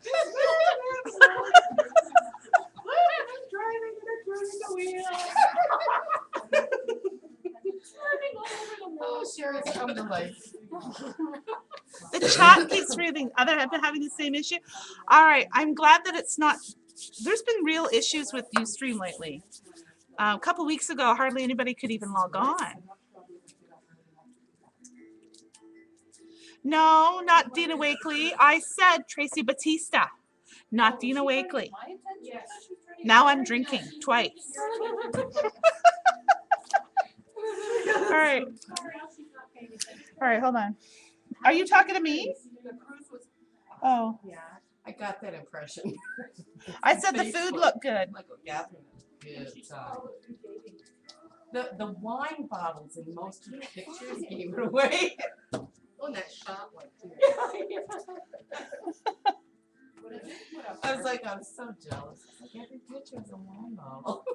I'm driving and I'm turning the wheel. Turning all over the wall. Oh, Sherry's come to life. The chat keeps reading. Other have been having the same issue. All right. I'm glad that it's not. There's been real issues with Ustream lately. Uh, a couple weeks ago, hardly anybody could even log on. No, not Dina Wakely. I said Tracy Batista, not Dina Wakely. Now I'm drinking twice. All right. All right, hold on. Are you talking to me? Oh, Yeah, I got that impression. I said the food looked good. Like a Catherine. Good time. The the wine bottles in most of the pictures gave it away. Oh, and that shot one too. I was like, I'm so jealous. Like every picture is a wine bottle.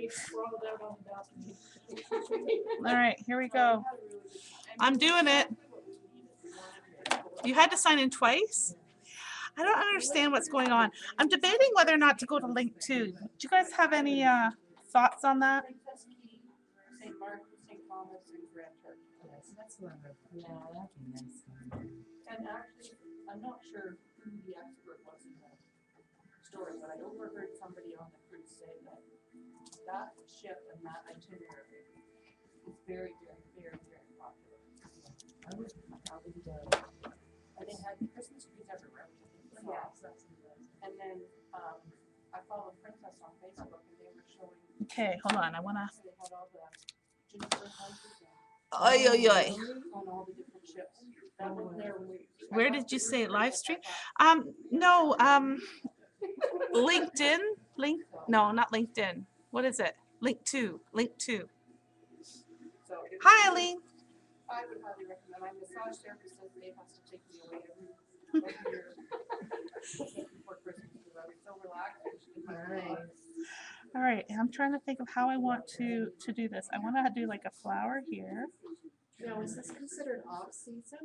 All right, here we go. I'm doing it. You had to sign in twice? I don't understand what's going on. I'm debating whether or not to go to link two. Do you guys have any uh, thoughts on that? Saint Mark, Saint Thomas, and Grand Turk. Yes, that's what I'm. Yeah, that'd be nice. And actually, I'm not sure who the expert was in the story, but I overheard somebody on the cruise say that that ship and that itinerary is very, very, very, very popular. I would, I would, uh, And they had Christmas trees everywhere. which I think is Yeah. awesome. And then, um, I followed Princess on Facebook and they were showing. Okay, hold on. I want to. They had all the gingerbread houses and Oy, oy, oy. on all the different ships. That was there when we. Where did you say live stream? Um, no, um, LinkedIn. Link? No, not LinkedIn. What is it? Link two. Link two. So it Hi, was- Eileen. I would highly recommend. My massage therapist says Dave has to take me away every, every year. Before Christmas, because I was so relaxed. I just did my Nice. vlog. All right, and I'm trying to think of how I want to to do this. I want to do like a flower here. Now, is this considered off-season?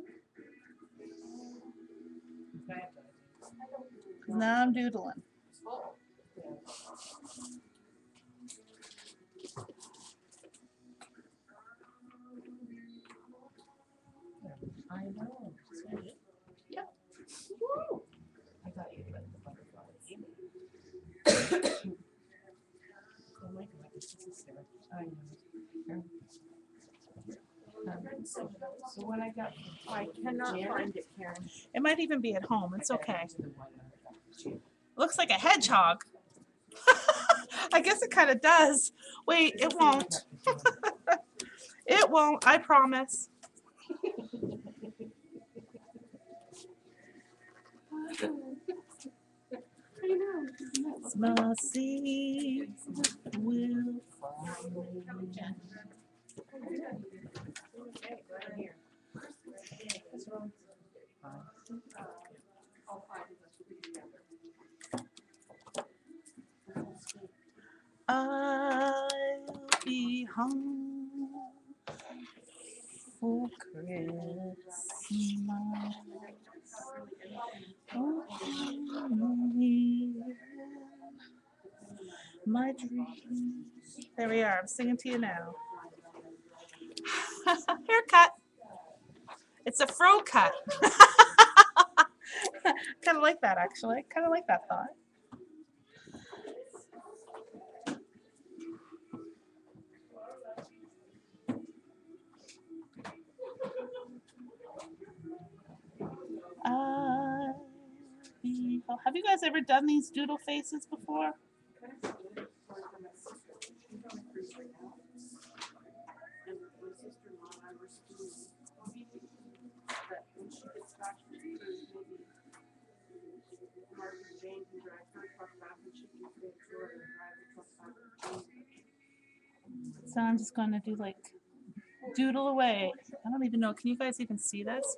Now I'm doodling. Oh, I know. Yep. I thought you'd like the butterflies. Oh my God, this is hysterical. I know. Um, So so what I got. I cannot Janet? find it, Karen. It might even be at home. It's I gotta okay. get to the one that I got. Looks like a hedgehog. I guess it kind of does. Wait, it won't. It won't. I promise. I know. Small seeds will fall. Okay, right here. all five of us will be together. I'll be home for Christmas. Only my dreams. There we are. I'm singing to you now. Haircut. It's a fro cut. Kind of like that, actually. Kind of like that thought. Uh, be- oh, have you guys ever done these doodle faces before? And my sister-in-law and I were schooling that when she gets back to the maybe Mark and Jane can drive her truck back and she can stay ashore and drive the truck back. So I'm just going to do like doodle away. I don't even know. Can you guys even see this?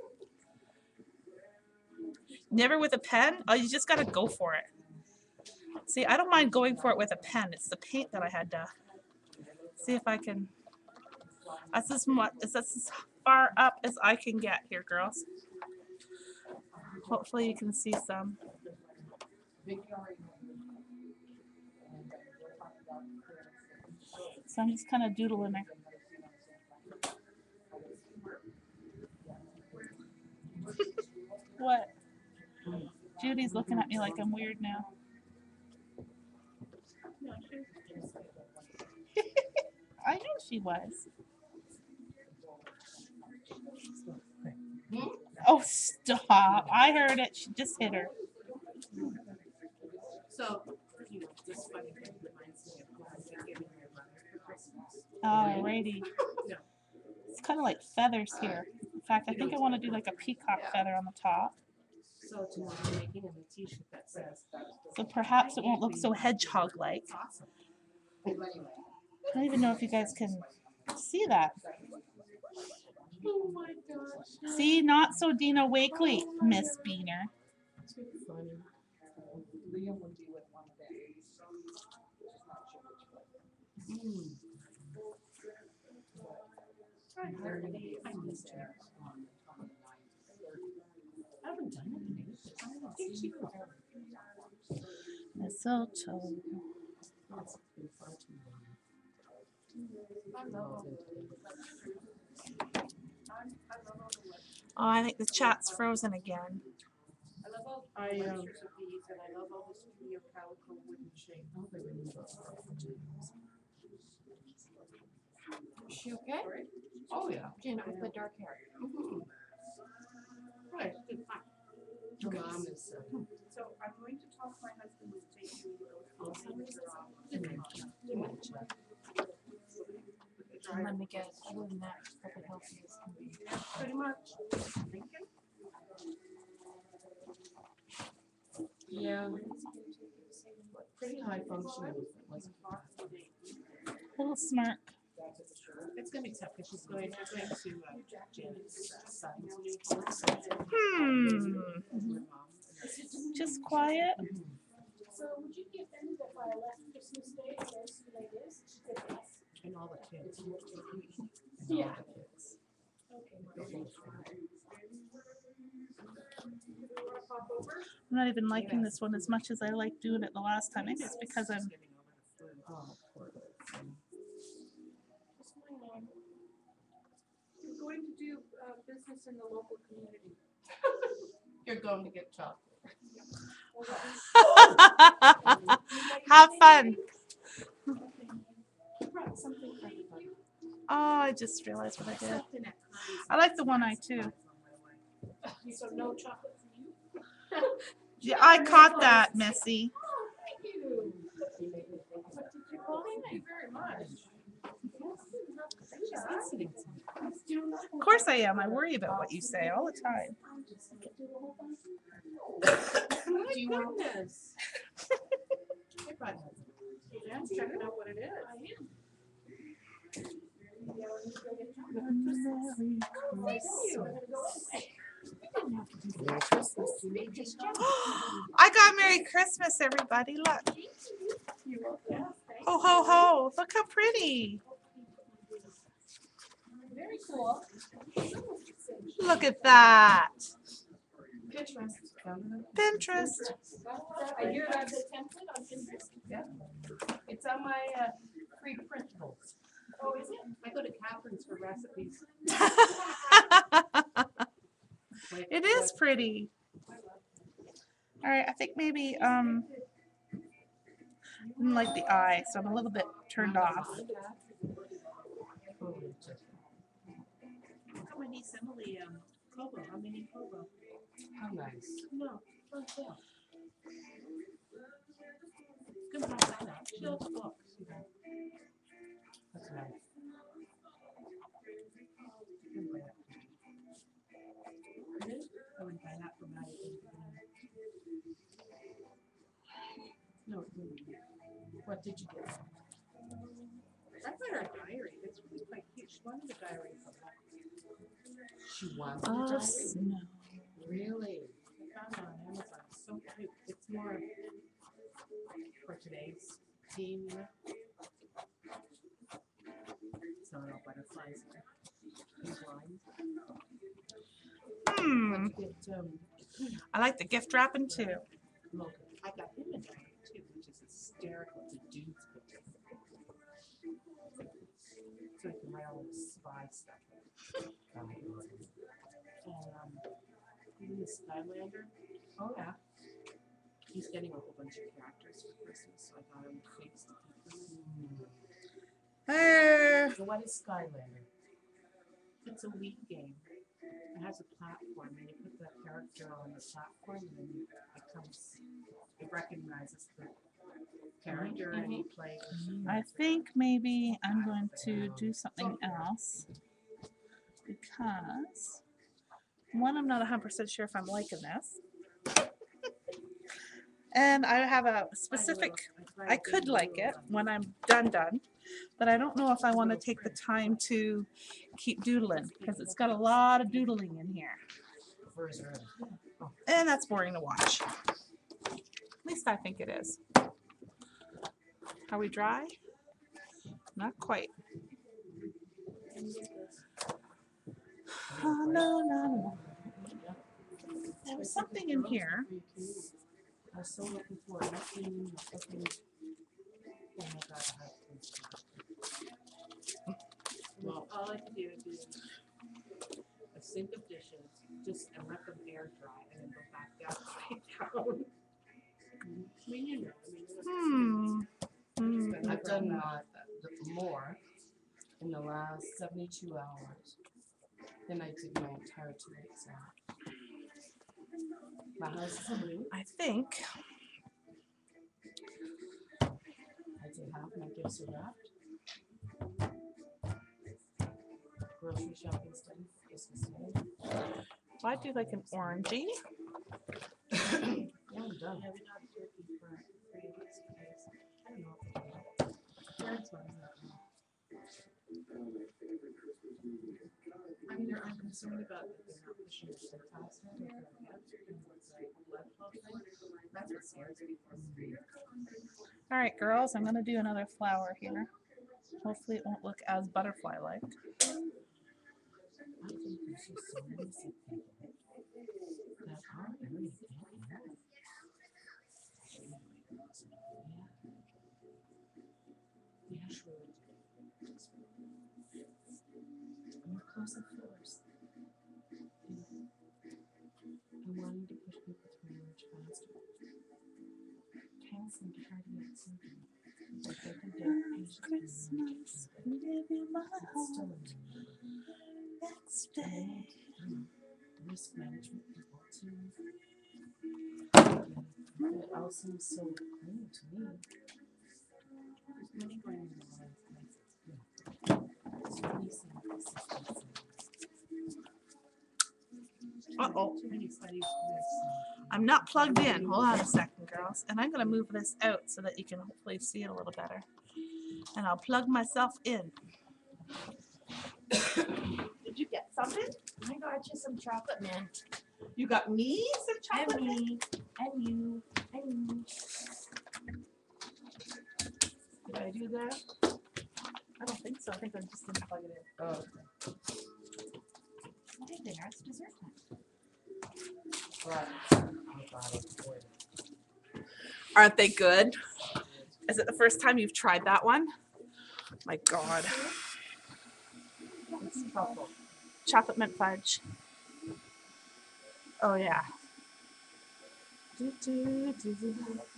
Never with a pen? Oh, you just got to go for it. See, I don't mind going for it with a pen. It's the paint that I had to see if I can. That's as much. That's as far up as I can get here, girls. Hopefully you can see some. So I'm just kind of doodling there. What? Judy's looking at me like I'm weird now. I knew she was. Oh, stop. I heard it. She just hit her. So, you know, this funny thing reminds me of what I've been giving my brother for Christmas. Alrighty. Yeah. It's kind of like feathers here. In fact, I think I want to do like a peacock feather on the top. So tomorrow I'm making him a t-shirt that says. So perhaps it won't look so hedgehog-like. Awesome. I don't even know if you guys can see that. Oh my gosh. See, not so Dina Wakely, Miss Beaner. Too funny. Liam would be with one of the ladies, so she's not sure which one. I missed her. I haven't done it in ages. I haven't seen her. Mistletoe. It's been far too long. Oh, I think the chat's frozen again. I love all I, the um, pictures of these, and I love all the studio calico wooden shape. Oh, they're really good. Is she okay? Oh, yeah. Janet with the dark hair. Right, good, fine. Her mom is, uh, So I'm going to talk my husband to take you those pieces off. I'm gonna get, other than that, she's probably healthy as can be. Yeah, pretty much. Thinking. Yeah. Pretty high functioning, if it wasn't for that. Little smirk. It's gonna be tough, because she's going, she's going to, uh, Janet's son's. Hmm. Her mom. just quiet. So would you be offended if I left Christmas Day and goes like this? She said yes. And all the kids. And all Yeah. the kids. Okay. They're both fine. I'm not even liking this one as much as I liked doing it the last time. Maybe it's because I'm. Oh, poor thing. Just my name. We're going to do uh, business in the local community. You're going to get chocolate. Have fun. I brought something for everybody. Oh, I just realized what I did. I like the one eye too. So no chocolate for you? Yeah, I caught that, Missy. Oh, thank you. What did you call me? Thank you very much. Of course I am. I worry about what you say all the time. Do you want this? Dan's checking out what it is. I am. Merry Christmas. I got Merry Christmas, everybody. Look. Ho, ho, ho. Look how pretty. Very cool. Look at that. Pinterest. Pinterest. I hear that's a template on Pinterest. Yeah. It's on my uh, free printables. Oh, is it? I go to Catherine's for recipes. Like, It is pretty. All right, I think maybe um, I didn't like the eye, so I'm a little bit turned off. what- How many Emily, um, Kobo, how many Kobo? How nice. No, oh, yeah. Good to find out. She loves books, you know. That's nice. I wouldn't buy that from my. No, it wouldn't. What did you get? I got her a diary. It's really quite cute. She wanted a diary from that. She wants Oh, a diary? snow. Really? I found it on Amazon. It's so cute. It's more for today's theme, you know? So no butterflies. Pink lines. Hmm. But it, um, I like the gift wrapping too. Logan, I got him a diary too, which is hysterical. It's a dude's picture. So you can write all this spy stuff. And, um, even the Skylander. Oh, yeah. He's getting a whole bunch of characters for Christmas, so I got him fakes to keep them. Hey. So what is Skylander? It's a Wii game. It has a platform, and you put the character on the platform, and then it comes, it recognizes the character, and you play. I think maybe I'm going to do something else because one, I'm not one hundred percent sure if I'm liking this. And I have a specific, I could like it when I'm done done, but I don't know if I want to take the time to keep doodling because it's got a lot of doodling in here. Where's her? And that's boring to watch. At least I think it is. Are we dry? Not quite. Oh, no, no, no. There was something in here. I was so looking for it. Looking, looking. Oh my God, I have to. Well, all I can do is do a sink of dishes, just and let them air dry, and then go back down, right down. I mean, you know, I mean, you know, Hmm. Hmm. I've done uh, th- more in the last seventy-two hours than I did my entire two weeks out. My house is blue. I think I did half my gifts are wrapped. Grocery shopping's done. Christmas Day. well, I do like an orangey. Yeah, I'm done. yeah, we got turkey for three weeks. I don't know. Parents want that. I mean, they're- I'm concerned about that they're not pushing it so fast. Now, they're gonna get, and it's like blood flow That's what scares me. All right, girls, I'm gonna do another flower here. Hopefully it won't look as butterfly-like. I think there's just so many sick people that are very bad. Yeah. Yeah, sure. More close up floors. I'm wanting to push people through much faster. Tells them to hurry up something. Like they can get patients Christmas, give you my It's still heart a next day. risk management people too. It all seems so clean to me. There's money going in a lot of places. Yeah. It's really sad consistency. Uh-oh. Too many studies for this. I'm not plugged in. Hold on a second, girls. And I'm going to move this out so that you can hopefully see it a little better. And I'll plug myself in. Did you get something? I got you some chocolate mint. You got me some chocolate? And me. And you. And you. Did I do that? I don't think so. I think I just didn't plug it in. Oh, Hey there, it's dessert time. but oh god, it's good. Aren't they good? Is it the first time you've tried that one? My God. It's truffle. Chocolate mint fudge. Oh, yeah. Do, do, do, do.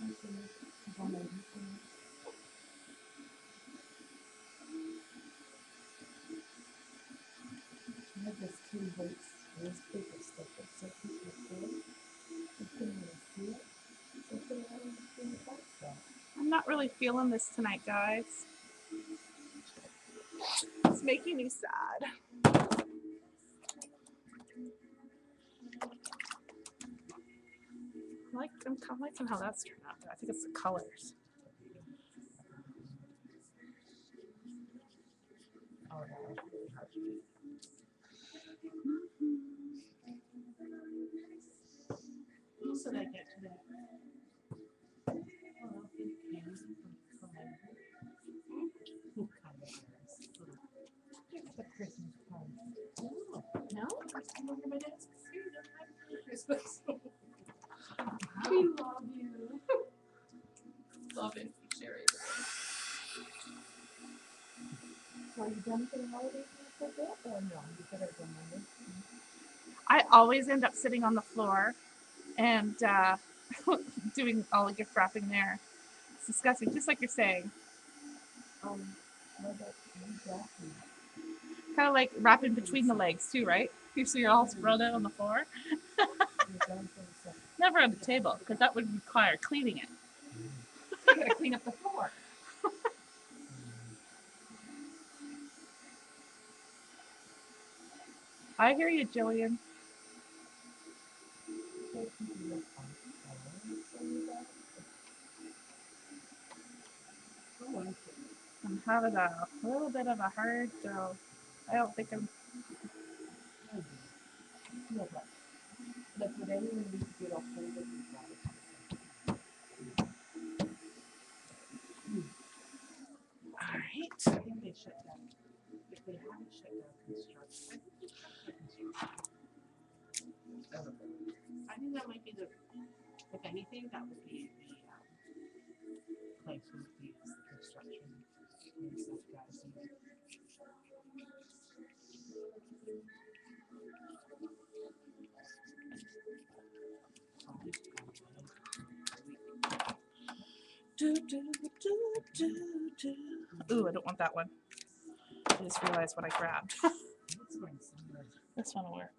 I have this two weights, this paper stuff that's so people feel. You couldn't really see it. So I put it out on the thing about that. I'm not really feeling this tonight, guys. It's making me sad. I like, I'm kind of liking how that's turned out. I think it's the colors. Oh, that was really hard to do. Who should I get today? Well, I'll get candy from Columbia. Who kind of is? It's a Christmas card. No, no? It's come over my desk. Here, you don't have it for Christmas. We love you. Love it, Sherry. So are you done for the holidays for a bit, or no? You said it was on Monday. I always end up sitting on the floor and uh, doing all the gift wrapping there. It's disgusting, just like you're saying. Um, what about you, Jackie? Kind of like wrapping between the legs too, right? So you're all spread out on the floor. You're done for the second. Never on the table, because that would require cleaning it. You gotta clean up the floor. I hear you, Jillian. I'm having a little bit of a hard go. I don't think I'm. No, but, but would anyone need to get a hold of you guys? All right. I think they shut down. If they haven't shut down construction, I think they shut down construction. I think that might be the, if anything, that would be the, um, place would be the construction. and stuff, guys. Do, do, do, do, do. Ooh, I don't want that one. I just realized what I grabbed. This one will work.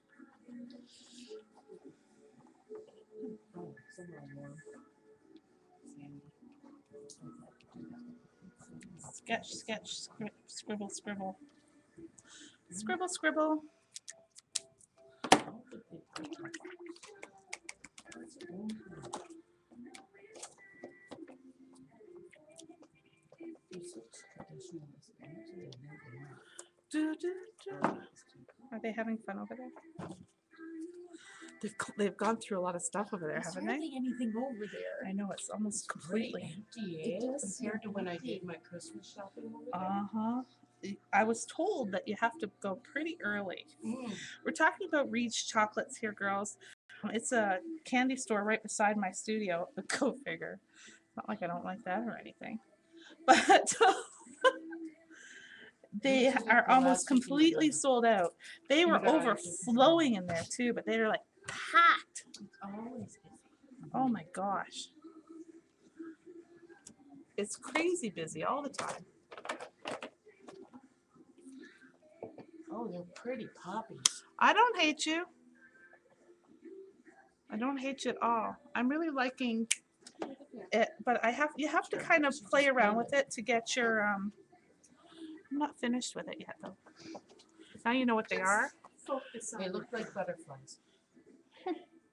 Oh, somewhere warm. Sketch, sketch, scrib scribble, scribble. Scribble, scribble. Do, do, do. Are they having fun over there? They've, g- they've gone through a lot of stuff over there, There's haven't they? hardly anything over there. I know, it's almost completely. Empty, eh? Compared to when I did my Christmas shopping over there. Uh-huh. I was told that you have to go pretty early. Mm. We're talking about Reach chocolates here, girls. It's a candy store right beside my studio. Go figure. Not like I don't like that or anything. But they Reach is like are the almost last weekend of completely November. sold out. They were You guys, overflowing in there too, but they were like packed. Always busy. Oh my gosh. It's crazy busy all the time. Oh, they're pretty poppies. I don't hate you. I don't hate you at all. I'm really liking it, but I have you have to kind of play around with it to get your um I'm not finished with it yet though. Now you know what they are. Focus on They it. look like butterflies. Would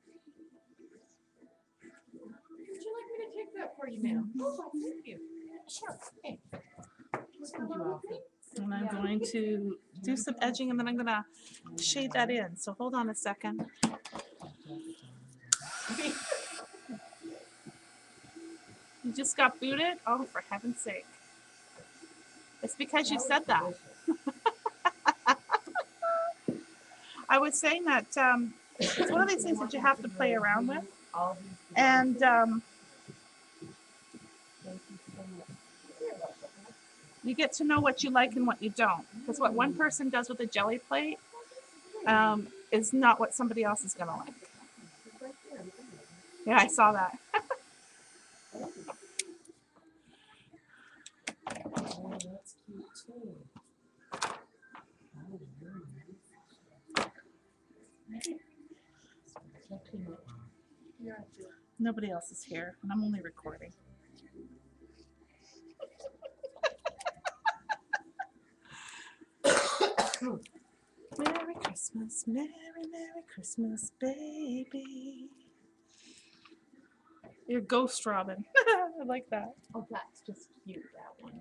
you like me to take that for you, ma'am? Oh, thank you. Sure. Hey. Send you off it. And I'm Yeah. going to do some edging and then I'm gonna shade that in. So hold on a second. You just got booted? Oh, for heaven's sake. It's because you said that. I was saying that um, it's one of these things that you have to play around with. And um, you get to know what you like and what you don't. Because what one person does with a jelly plate um, is not what somebody else is going to like. Yeah, I saw that. Oh, that's cute too. Oh, very nice. Nobody else is here, and I'm only recording. Merry Christmas, Merry, Merry Christmas, baby. You're Ghost Robin. I like that. Oh, that's just cute, that one.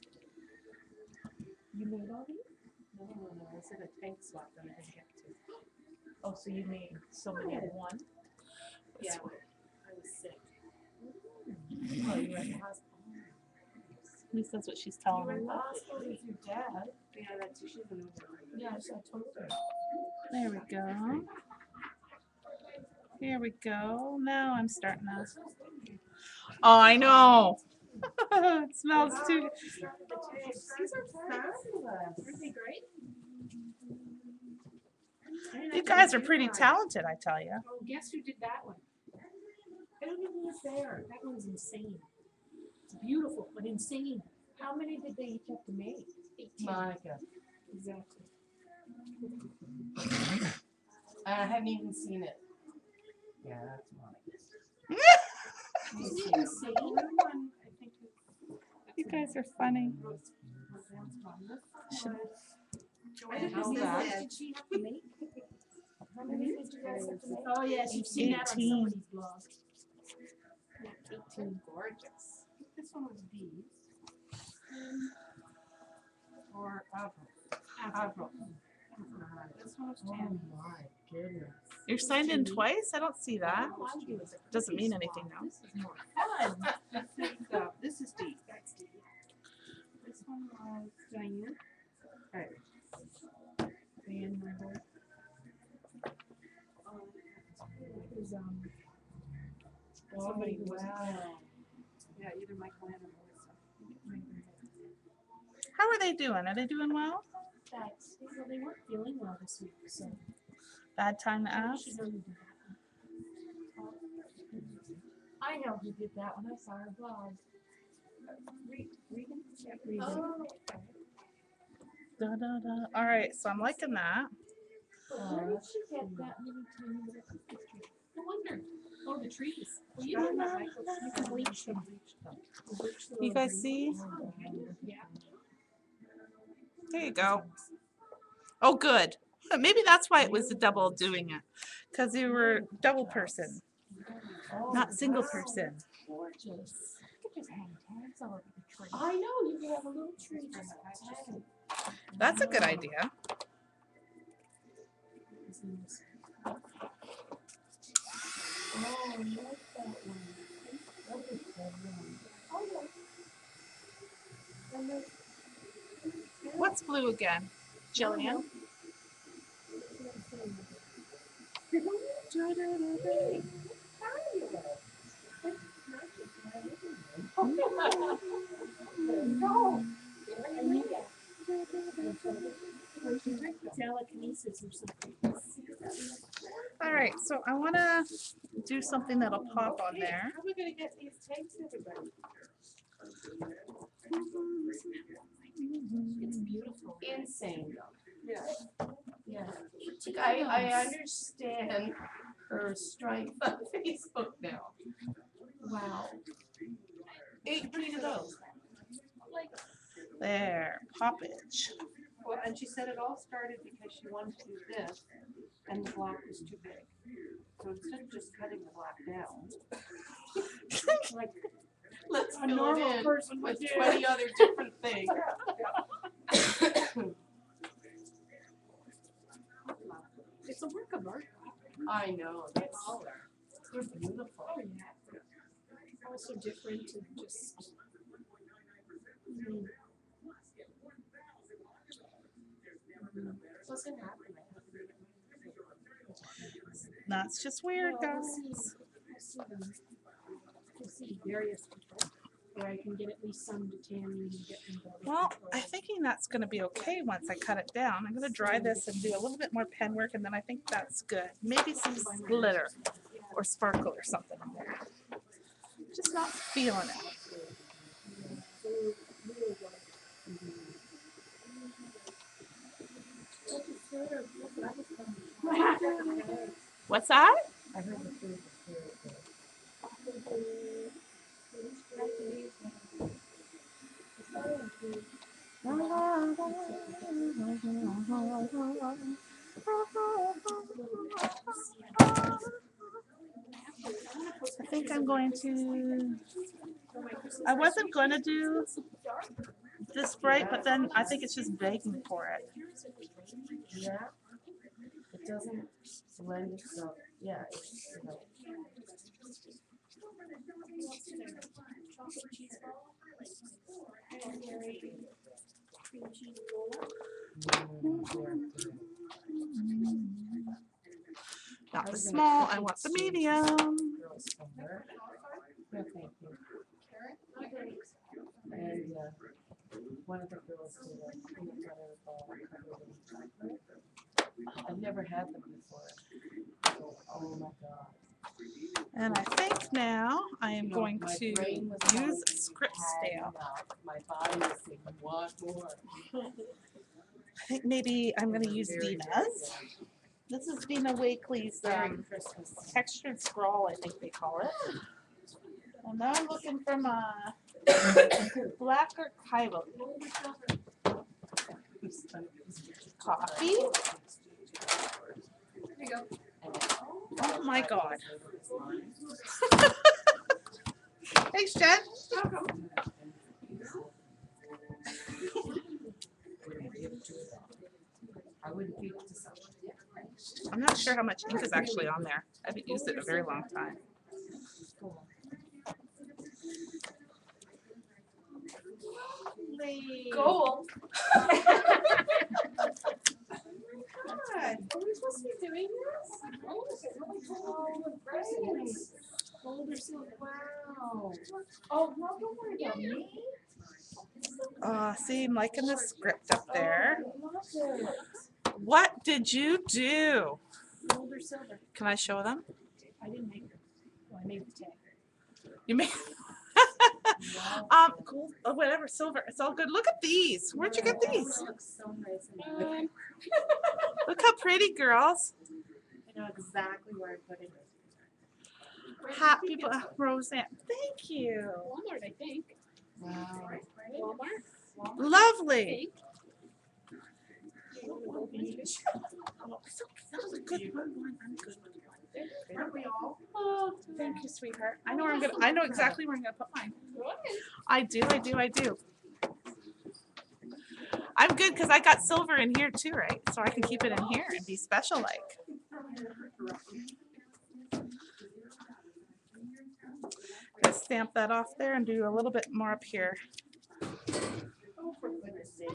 You made all these? No, no, no, I said a tank swap that I didn't get to. Oh, so you made so many in one? Yeah, I was sick. Oh, you were at the hospital. At least that's what she's You telling were in me. the hospital with your dad. Yeah, that's, she's an over. Yeah, I told her. There we go. Here we go. Now I'm starting to. Oh, I know. It smells too. These are fabulous. Aren't they great? You guys are pretty talented, I tell you. Oh, guess who did that one? I don't know who was there. That one's insane. It's beautiful, but insane. How many did they each have to make? eighteen. Monica. Exactly. I haven't even seen it. Yeah, that's Monica. Isn't it insane? Blue one, I think it's- You guys are funny. Should- I didn't How know bad? that. Did she have to make? How many did you guys have to make? Oh, yes, you've seen that on eighteen. somebody's blog. eighteen, gorgeous. This one was bees. Or Avril. Avril. Uh, This one was Oh tan. my goodness. You're signed in twice? I don't see that. Oh, I do. It's a Doesn't cookie mean anything swap. now. This is more fun. This is, uh, this is deep. That's deep. This one was Diane. Alright. Diane, my boy. Um, it was, um, somebody who was, wow. yeah, either Michael and Melissa. How are they doing? Are they doing well? That's, well, they weren't feeling well this week, so. Bad time to I ask. should know you did that one. I know who did that one. I saw her blog. Read, Regan? Yeah, Regan. Oh. Da, da, da. All right, so I'm liking that. But where did she get that many tiny little Christmas trees? No wonder. Oh, the trees. Well, you know that, Michael. You can bleach them. Bleach the You little guys green see? ones. Yeah. There you go. Oh, good. Maybe that's why it was a double doing it, because you were double person, Oh, not single wow. person. Gorgeous. You could just hang tags all over the tree. I know, you could have a little tree just hanging. That's a good idea. Oh, I like that one. That was a good one. What's blue again? Jillian? Telekinesis or something. All right, so I want to do something that'll pop on there. How are we gonna get these tapes, everybody? It's beautiful. Insane though. Yeah. Yeah. Like, I, I understand her strength on Facebook now. Wow. Eight feet of those. There, poppage. Well, and she said it all started because she wanted to do this, and the block was too big. So instead of just cutting the block down, like Let's a fill it normal in person would with do. twenty other different things. It's a work of art. I know. That's they're beautiful. Oh, yeah. Also different and just. Mm. What's gonna happen? That's just weird, Well, we'll see. guys. We'll see them. We'll see various people. Or I can get at least some to Tammy and get them to. Well, I'm thinking that's going to be okay once I cut it down. I'm going to dry this and do a little bit more pen work, and then I think that's good. Maybe some glitter or sparkle or something in there. Just not feeling it. What's that? I heard the food was very good. I think I'm going to, I wasn't going to do this bright, but then I think it's just begging for it. Yeah. It doesn't blend itself. Yeah. It's, you know. Not the small, I want the medium. Girls somewhere. No, thank you. And uh, one of the girls did a peanut butter ball covered in chocolate. I've never had them before. Oh my god. And I think now I am You know, going my to brain was telling use me script I had stamp. enough. My body was saying, want more. I think maybe I'm going to use Very, very Dina's. This is Dina Wakely's Merry um, Christmas. textured scrawl, I think they call it. And now I'm looking for my black archival coffee. Here you go. Oh my god. Thanks, Jen. I wouldn't feed it to someone. I'm not sure how much ink is actually on there. I haven't used it in a very long time. Goal. God, are we supposed to be doing this? Oh, great. Gold or silver? Wow. Oh, no, don't worry about me. Uh, see, I'm liking the script up there. I love it. What did you do? Gold or silver? Can I show them? I didn't make it. Well, I made the tag. You may. um, gold, oh, whatever, silver. It's all good. Look at these. Where'd you get these? It looks so nice and Um, Look how pretty, girls. I know exactly where I put it. Happy b- Roseanne. Thank you. Walmart, I think. wow. Walmart? Lovely. Think. Oh, so that was a good one. I'm good with one. Aren't we all? Oh, thank you, sweetheart. I know where I'm gonna. I know exactly where I'm gonna put mine. I do. I do. I do. I'm good because I got silver in here too, right? So I can keep it in here and be special like. stamp that off there and do a little bit more up here. Oh, for goodness sake.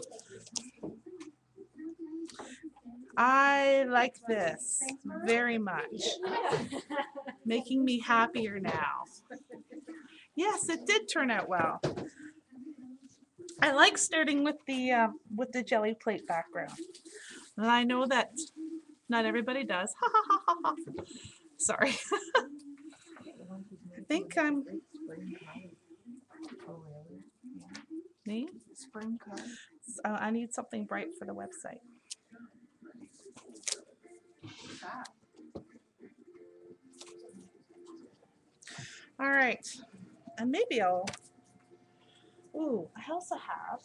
I like this very much. Making me happier now. Yes, it did turn out well. I like starting with the uh, with the jelly plate background. And I know that not everybody does. Sorry. I think I'm Oh, really? me. Spring card? Uh, I need something bright for the website. All right, and maybe I'll. Ooh, I also have.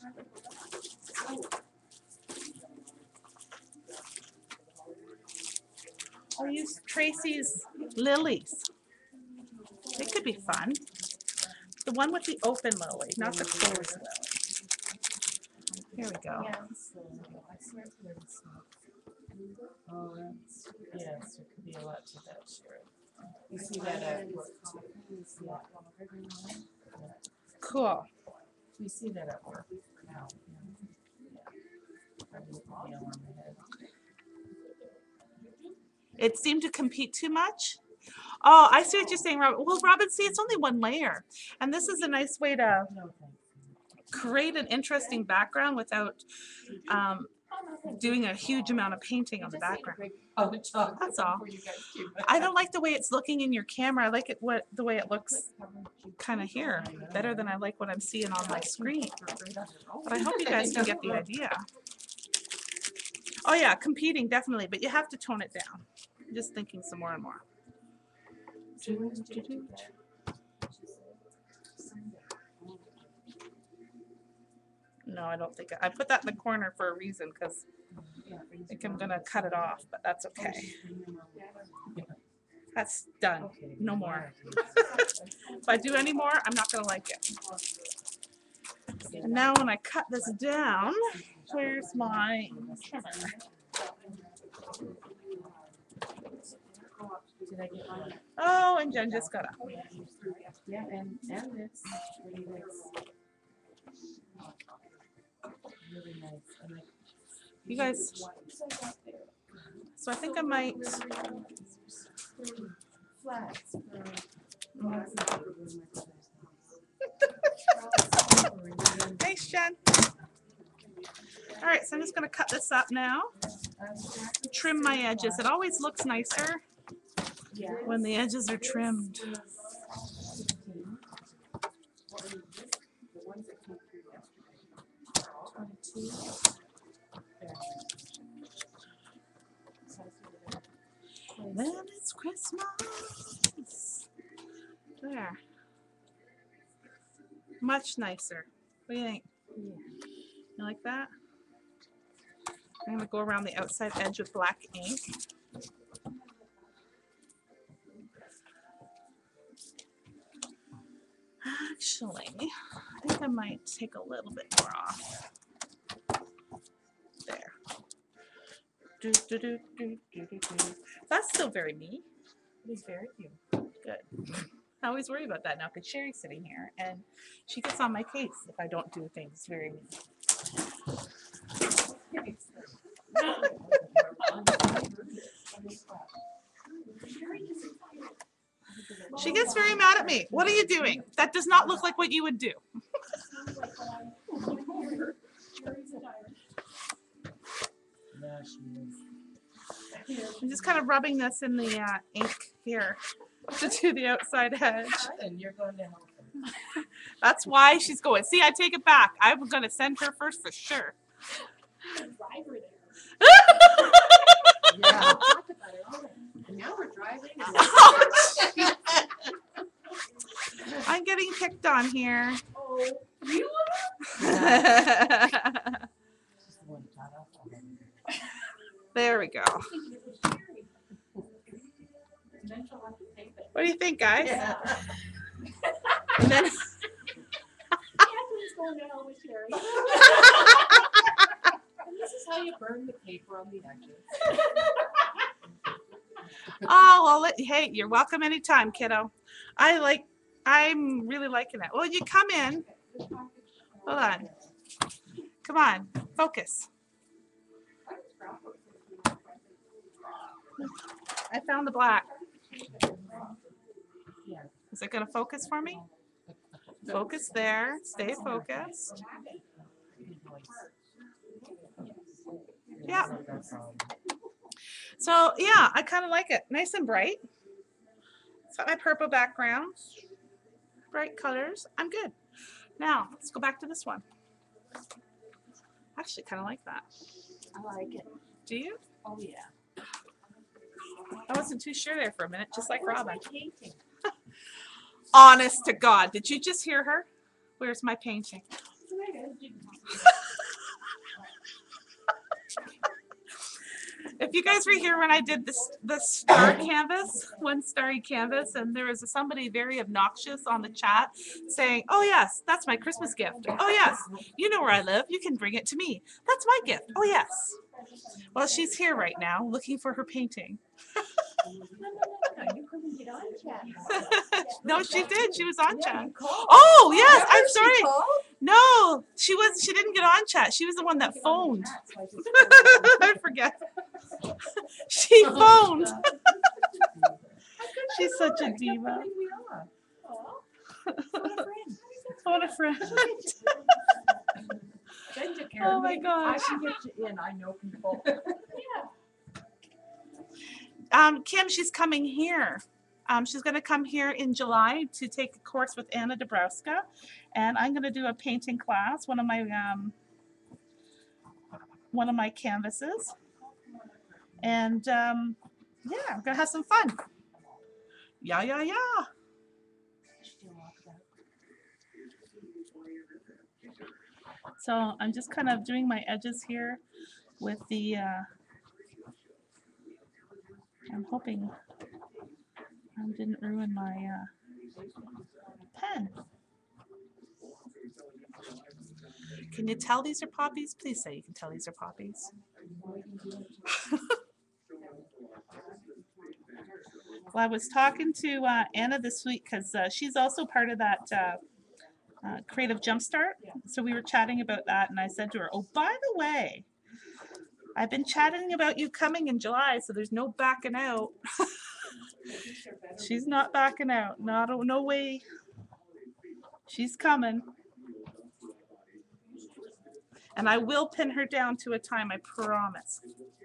I'll use Tracy's lilies. They could be fun. The one with the open lily, not the closed lily. Here we go. Yeah, so I swear to goodness. Oh, that's, yes, there could be a lot to that, Sharon. You see that at work too. Yeah. Cool. We see that at work now. Yeah. Probably with the nail on the head. It seemed to compete too much. Oh, I see what you're saying, Robin. Well, Robin, see, it's only one layer. And this is a nice way to No, thank create an interesting background without um, doing a huge amount of painting on the background. Oh, chocolate That's all. for you guys too. I don't like the way it's looking in your camera. I like it what the way it looks kind of here, better than I like what I'm seeing on my screen. But I hope you guys can get the idea. Oh yeah, competing, definitely, but you have to tone it down. I'm just thinking some more and more. No, I don't think, I I put that in the corner for a reason, because I think I'm gonna cut it off, but that's okay. That's done, no more. If I do any more, I'm not gonna like it. And now when I cut this down, where's my trimmer? Did I get one? Oh, and Jen just got up. Yeah, and, and it's really nice. Really nice. And like, You guys, so I think I might, flats thanks Jen. All right, so I'm just gonna cut this up now. Trim my edges. It always looks nicer when the edges are trimmed. Then it's Christmas. There. Much nicer. What do you think? You like that? I'm going to go around the outside edge with black ink. Actually, I think I might take a little bit more off. There. Do, do, do, do, do, do, do. That's still very me. It is very you. Good. I always worry about that now because Sherry's sitting here and she gets on my case if I don't do things very me. She gets very mad at me. What are you doing? That does not look like what you would do. yeah, she is. I'm just kind of rubbing this in the uh, ink here to do the outside edge. And you're going to help her. That's why she's going. See, I take it back. I'm going to send her first for sure. Yeah. And now we're driving. I'm getting picked on here. Oh, you There we go. What do you think, guys? Yeah. And then Catherine's going to hell with Sherry. And this is how you burn the paper on the edges. oh, well, let, hey, you're welcome anytime, kiddo. I like I'm really liking it. Well, you come in. Hold on. Come on. Focus. I found the black. Is it going to focus for me? Focus there. Stay focused. Yeah. So, yeah, I kind of like it. Nice and bright. It's got my purple background. Bright colors. I'm good. Now, let's go back to this one. I actually kind of like that. I like it. Do you? Oh, yeah. I wasn't too sure there for a minute, just like Where's Robin. my painting? Honest to God, did you just hear her? Where's my painting? If you guys were here when I did this the star canvas, one starry canvas, and there was somebody very obnoxious on the chat saying, "Oh yes, that's my Christmas gift. Oh yes, you know where I live. You can bring it to me. That's my gift. Oh yes." Well, she's here right now looking for her painting. You couldn't get on chat. No, she did. She was on Yeah, chat. you called. Oh yes, I'm Remember she sorry. called? No, she was. She didn't get on chat. She was the one that phoned. I forget. She phoned. She's such a diva. Phone a friend. Oh my I gosh. can get you in. I know people. Um, Kim, she's coming here. Um, she's going to come here in July to take a course with Anna Dabrowska, and I'm going to do a painting class. One of my um, one of my canvases, and um, yeah, I'm going to have some fun. Yeah, yeah, yeah. So I'm just kind of doing my edges here with the. Uh, I'm hoping I didn't ruin my uh, pen. Can you tell these are poppies? Please say you can tell these are poppies. Well, I was talking to uh, Anna this week because uh, she's also part of that uh, uh, Creative Jumpstart. So we were chatting about that, and I said to her, "Oh, by the way, I've been chatting about you coming in July, so there's no backing out." She's not backing out. Not no way. She's coming. And I will pin her down to a time, I promise.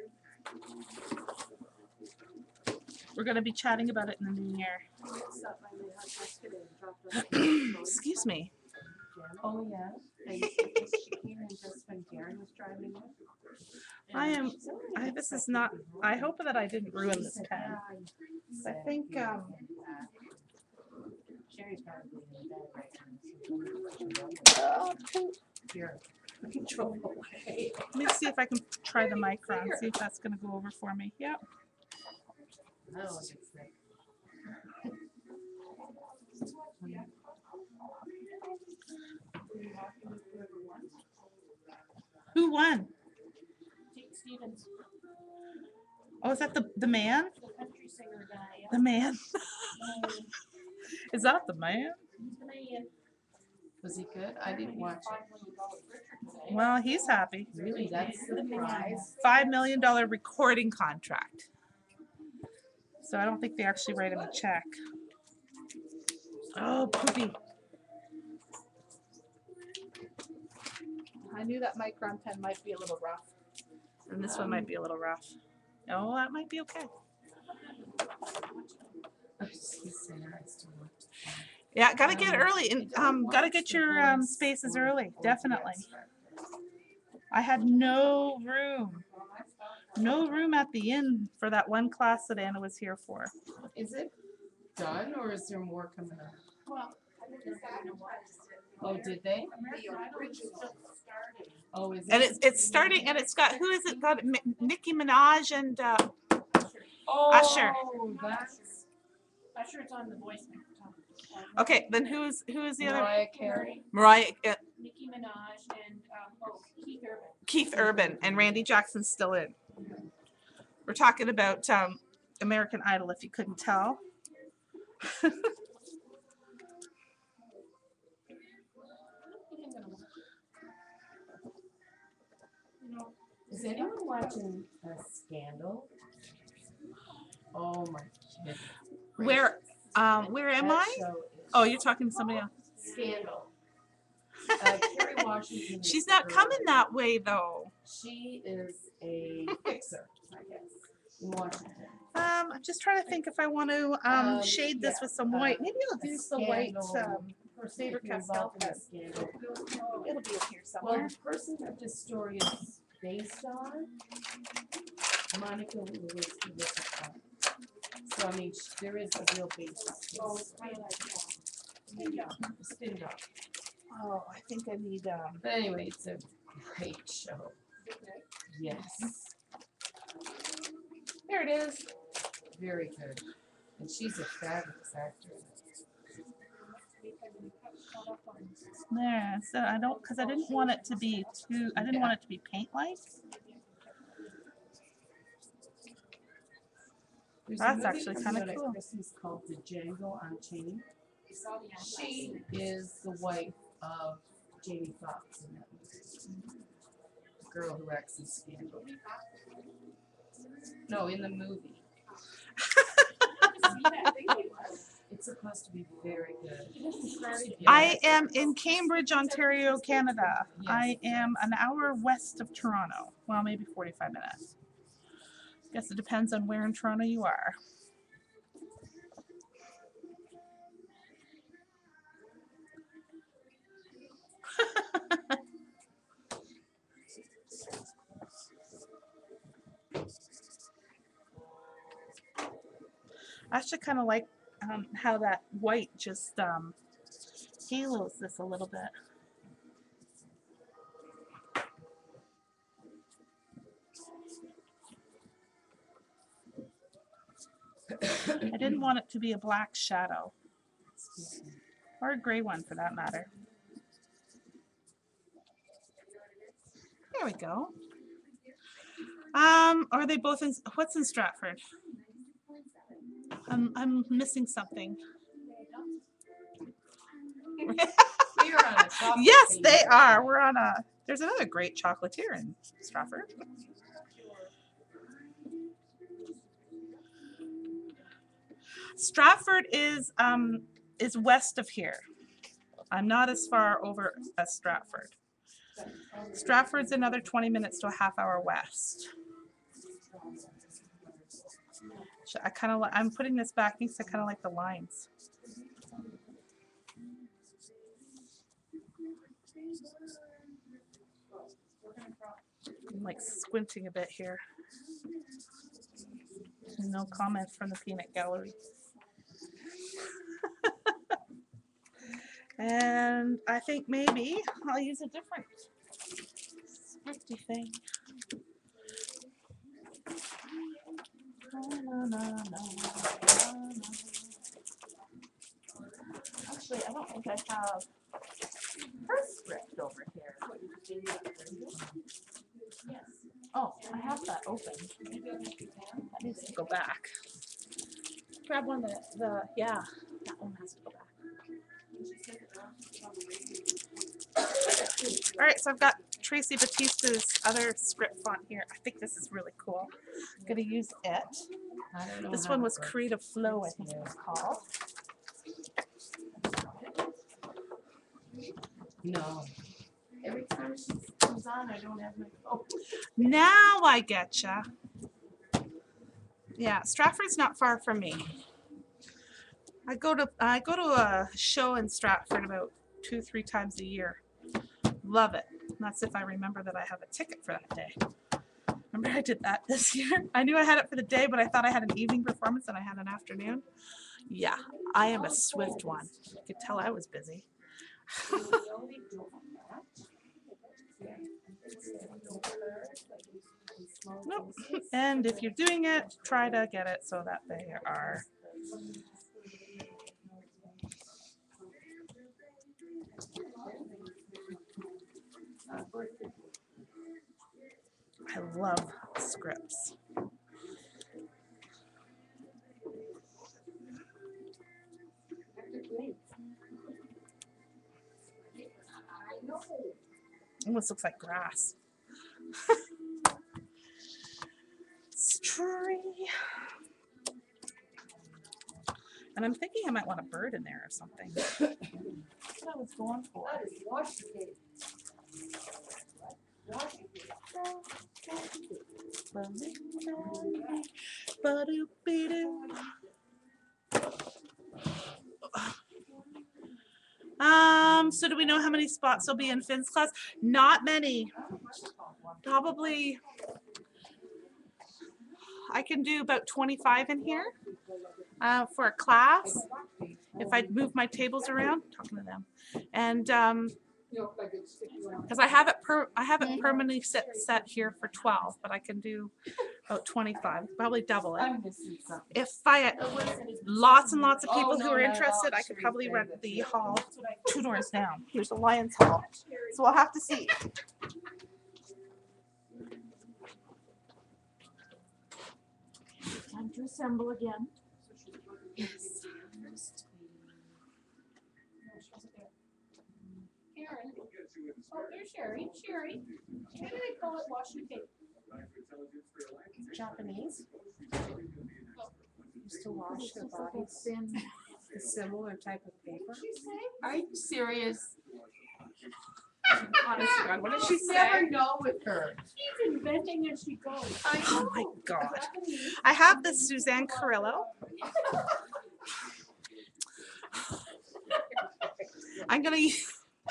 We're going to be chatting about it in the new year. Excuse me. Oh, yeah. And she came in just when Darren was driving it. I am, I, this is not, I hope that I didn't ruin this pen. I think, um, Sherry's probably in bed right now. So here, control away. let me see if I can try the micron, see if that's going to go over for me. Yep. Oh, it's thick. Who won? Jake Stevens, Oh, is that the, the man? the country singer guy. yeah. The man. Is that the man? He's the man. Was he good? I didn't watch it. Five million dollars richer today. Well, he's happy. Really, that's the prize. Five million dollar recording contract. So I don't think they actually write him a check. Oh, poopy. I knew that micron pen might be a little rough. And this one might be a little rough. Oh, that might be okay. Yeah, gotta get early and um, gotta get your um, spaces early. Definitely. I had no room, no room at the inn for that one class that Anna was here for. Is it done or is there more coming up? Well, Oh, did they? Oh, is it? And it's it's starting, and it's got who is it? Got M- Nicki Minaj and uh, Oh, Usher. that's Usher's on the voice. okay. Then who's who is the other? Mariah Carey. Mariah, uh, Nicki Minaj and um, oh, Keith Urban. Keith Urban, and Randy Jackson's still in. We're talking about um, American Idol, if you couldn't tell. Is anyone watching a Scandal? Oh my goodness. Where, um, where am That I? show is Oh, you're talking to somebody else. Scandal. Uh, Kerry Washington. is She's the not girl coming in- that way though. She is a fixer, I guess, in Washington. Um, I'm just trying to think if I want to um, Um, shade this yeah, with some uh, white. Maybe I'll a do some white Scandal um, person Faber who was Castell involved in pen. a scandal. It'll be in here Well, somewhere. the person that this story is based on, Monica Lewinsky was a friend. So I mean, sh- there is a real basis. to Oh, this it's story. kind of like, yeah. Spin dock. Oh, I think I need. Um, But anyway, it's a great show. Yes, there it is. very good. And she's a fabulous actor. There. So I don't, because I didn't want it to be too. I didn't want it to be paint-like. There's That's a movie actually coming kinda out at cool. Christmas called The Django Unchained. She is the wife of Jamie Foxx in that movie. The girl who acts in Scandal. No, in the movie. It's supposed to be very good. Yeah, I am in Cambridge, Ontario, Canada. Yes. I am an hour west of Toronto. Well, maybe forty-five minutes. Guess it depends on where in Toronto you are. I actually kind of like um, how that white just um, halos this a little bit. I didn't want it to be a black shadow, or a gray one for that matter. There we go. Um, are they both in, what's in Stratford? I'm, I'm missing something. We are on a chocolate Yes, theme they right are. now. We're on a, there's another great chocolatier in Stratford. Stratford is um is west of here. I'm not as far over as Stratford. Stratford's another twenty minutes to a half hour west. So I kind of like, I'm putting this back because I kind of like the lines. I'm like squinting a bit here. No comment from the peanut gallery. And I think maybe I'll use a different scripty thing. Na, na, na, na, na, na. Actually, I don't think I have her script over here. Yes. Oh, I have that open. That needs to go back. Grab one that the yeah, that one has to go back. All right, so I've got Tracy Batista's other script font here. I think this is really cool. I'm gonna use it. I don't know This how one it was works. Creative Flow, I think it was called. No. Every time she comes on, I don't have my phone. Now I getcha. Yeah, Stratford's not far from me. I go to I go to a show in Stratford about two, three times a year. Love it. That's if I remember that I have a ticket for that day. Remember I did that this year? I knew I had it for the day, but I thought I had an evening performance and I had an afternoon. Yeah, I am a swift one. You could tell I was busy. Nope. And if you're doing it, try to get it so that they are. I love scripts. Almost looks like grass. tree. And I'm thinking I might want a bird in there or something. That's what I was going for. That is wash your cake. Wash your cake. Um, so do we know how many spots will be in Finn's class? Not many. Probably, I can do about twenty-five in here uh, for a class. If I move my tables around, talking to them, and um, because I have it per, I have it permanently set set here for twelve, but I can do about twenty-five, probably double it. I'm missing something. If I had lots and lots of people who are interested, I could probably rent the hall two doors down. Here's the Lions Hall, so we'll have to see. Time to assemble again. Karen. Oh, there's Sherry. Sherry. Why do they call it wash your cake? Japanese used to wash their bodies Thin. with a similar type of paper. What'd she say? Are you serious? Honest to God, what did she You never say? know with her. She's inventing as she goes. Oh my God. I have this Suzanne Carrillo. I'm gonna use.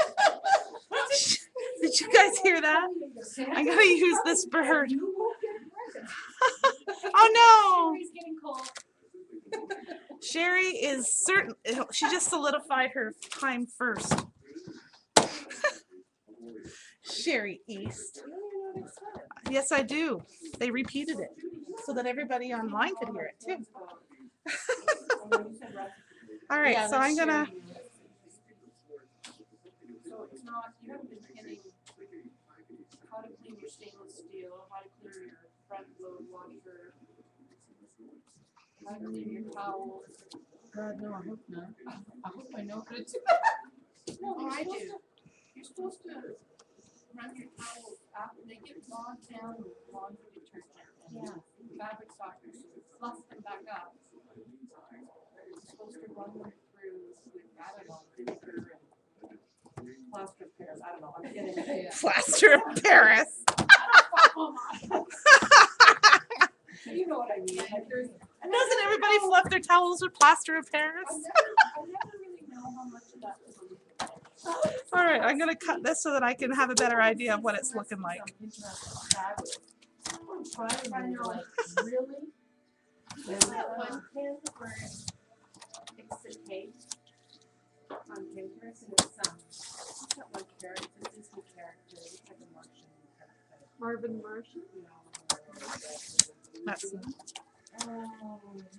Did you guys hear that? I'm gonna use this bird. Oh Sherry's getting cold. no! Sherry is certain. She just solidified her time first. Sherry East. Yes, I do. They repeated it so that everybody online could hear it too. All right, Yeah, so I'm that's gonna. Sherry. So it's not, you haven't been getting how to clean your stainless steel, how to clean your front load washer, how to clean your towels. God, no, I hope not. I hope I know how to do No, Oh, I you're supposed do. to, you're supposed to run your towels after they get bogged down with laundry detergent and fabric softener, so you fluff them back up. You're supposed to run them through, I don't know, vinegar and plaster of Paris, I don't know, I'm getting it. Plaster of Paris. You know what I mean, like there's. Doesn't everybody fluff their towels with plaster of Paris? I never, I never really know how much of that is believable. All right, I'm gonna cut this so that I can have a better idea of what it's looking like. I'm trying to find out, like, really? There's that one pin where it's the tape on Pinterest and it's um, what's that one character, it's a Disney character, it's like a Martian character. Marvin Martian. That's Oh.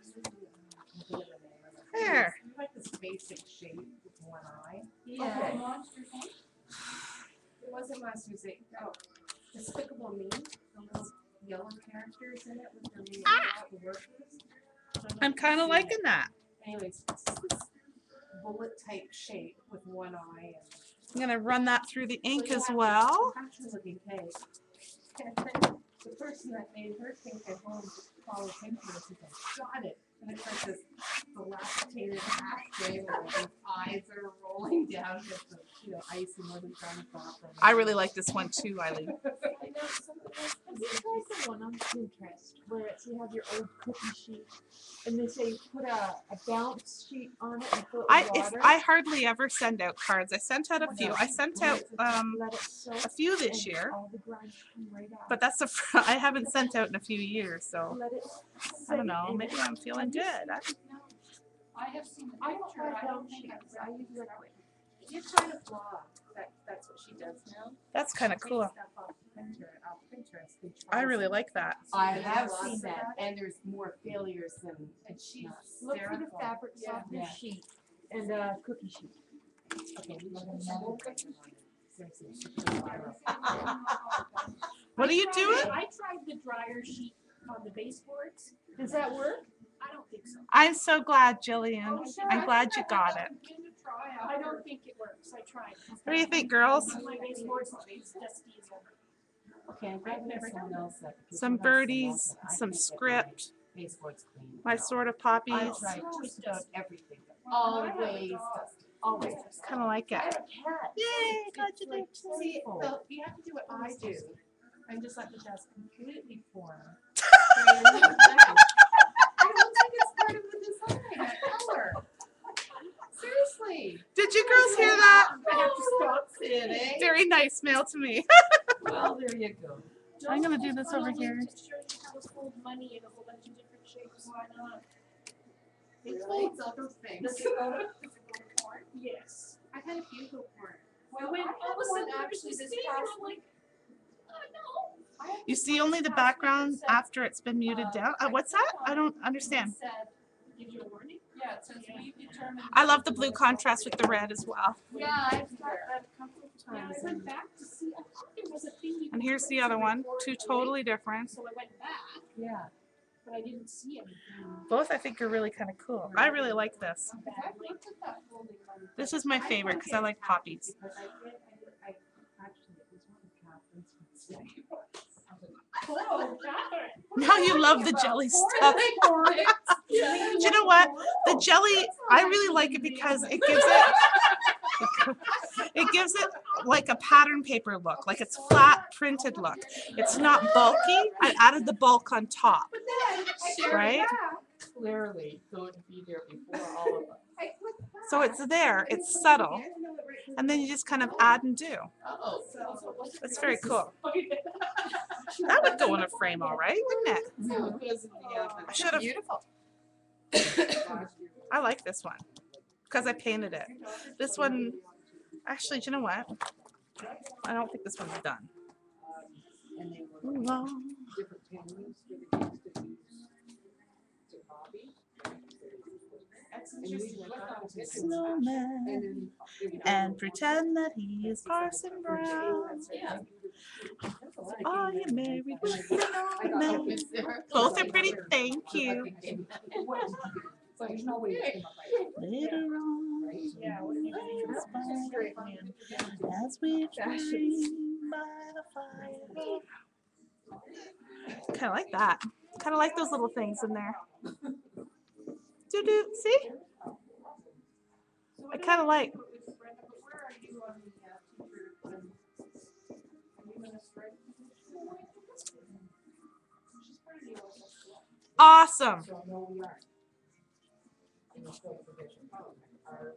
there. You like this basic shape with one eye? Yeah. Okay. Monster thing? It wasn't Monsters Inc. Oh, Despicable Me, the little yellow characters in it with their little ah! workers. I'm kind of liking that. Anyways, it's this bullet type shape with one eye and I'm gonna run that through the ink as well. actually looking cake. And then the person that made her cake at home followed Pinterest and got it. And it course this dilapidated ashtray where his eyes are rolling down with the, you know, ice and wasn't trying to pop them. I really like this one too, Eileen. I know something else. Have you tried the one on Pinterest where it's you have your old cookie sheet and they say put a, a bounce sheet on it and fill it I with if water? I hardly ever send out cards. I sent out a few. I sent out um Let it soak a few this and year, all the grime come right out. but that's the fr- I haven't sent out in a few years, so Let it I don't sit know. and- Maybe I'm feeling good. I- I have seen the I don't picture, like I don't bounce think sheets. I've I use liquid. You're trying to blog. That, that's what she does now. That's kind of Take cool. stuff off Pinterest, off Pinterest and try I really some- like that. I Yeah, have lots seen of that, that. and there's more failures than, and she's Look for the hysterical. fabric Yeah. softener Yeah. sheet and a cookie sheet. Okay, we should have another picture on it. Seriously, she should go viral. What are you doing? I tried the dryer sheet on the baseboards. Does that work? I don't think so. I'm so glad, Jillian. Oh, sure. I'm I glad think you I got have it. to give it a try. I don't think it works. I tried. What do you think, girls? My baseboards, it's dusty as ever. Okay, I'm grabbing someone else that. because Some you have someone else birdies, that I some think that script, my baseboard's clean. my sort of I poppies. tried just about everything. Always dusty. Always. Kind of like I it. have a cat. Yay, glad you like, did. see, so you have to do what I do and just let the desk completely form. It looks like it's part of the design, that color. Seriously. Did you girls hear that? I have to stop sitting. Very nice mail to me. Well, there you go. I'm gonna do this over here. To show you how to fold money in a whole bunch of different shapes. Why not? It folds other things. Does it go to, does it go to porn? Yes. I've had a few go porn. Well, when all of a sudden actually this past I'm like, oh no. You see only the background after it's been muted down. Uh, what's that? I don't understand. Said, give you a warning? Yeah, it says we determined. I love the blue contrast with the red as well. Yeah, I've tried that a couple of Yeah, times. I went back to see, I thought there was a thing. you And could here's put the to other one, record two the totally link, different. So I went back, Yeah. but I didn't see anything. Both I think are really kind of cool. I really like this. Bad link. This is my favorite because I like poppies. Because I did, I did, I actually, it was one of Catherine's mistakes. Oh, Catherine. Now you love the jelly stuff. Do you know what? The jelly, I really like it because it gives it, it gives it like a pattern paper look, like it's flat printed look. It's not bulky. I added the bulk on top, right? Clearly going to be there before all of us. So it's there, it's subtle, and then you just kind of add and do. Oh. That's very cool. That would go in a frame all right, wouldn't it? So it goes in the oven. I should have. Beautiful. I like this one because I painted it. This one, actually, do you know what? I don't think this one's done. And they were No. different families for the kids to use to copy. And we went on to this and Snowman, then, you know, and pretend that he is Parson Brown. Yeah. Are you married with I got snowman? it there. Both are pretty, thank you. So there's no way to came up like Later on, Yeah, what are you doing? it's fine, Great man. as we dream by the fire. Kind of like that. Kind of like those little things in there. Do do. See? I kind of like. Where are you on the uh, teacher thing? Are you gonna strike? She's pretty new. Awesome. So no, we aren't. In the school provision. Our-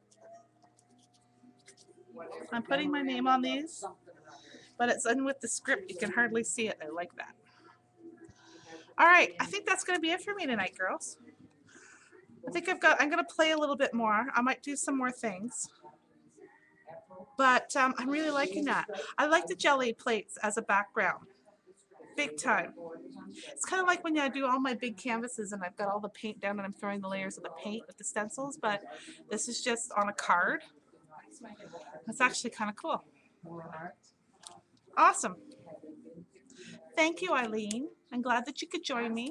whatever. I'm putting my name on these, Something or other. but it's in with the script. You can hardly see it. I like that. All right, I think that's going to be it for me tonight, girls. I think I've got, I'm going to play a little bit more. I might do some more things. But um, I'm really liking that. I like the jelly plates as a background. Big time. It's kind of like when I do all my big canvases and I've got all the paint down and I'm throwing the layers of the paint with the stencils, but this is just on a card. That's actually kind of cool. Awesome. Thank you, Eileen. I'm glad that you could join me.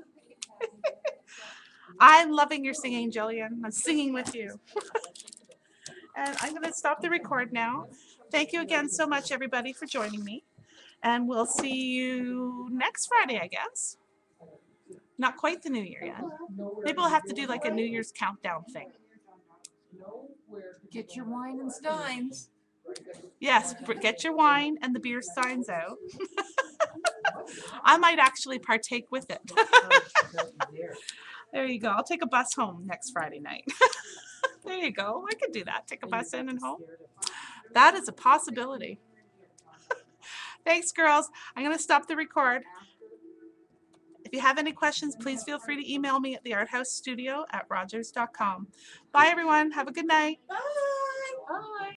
I'm loving your singing, Jillian. I'm singing with you. And I'm going to stop the record now. Thank you again so much, everybody, for joining me. And we'll see you next Friday, I guess. Not quite the new year yet. Maybe we'll have to do like a New Year's countdown thing. Get your wine and steins. Yes, br- get your wine and the beer steins out. I might actually partake with it. There you go. I'll take a bus home next Friday night. There you go. I could do that. Take a bus in and home. That is a possibility. Thanks, girls. I'm going to stop the record. If you have any questions, please feel free to email me at the art house studio at rogers dot com. Bye, everyone. Have a good night. Bye. Bye.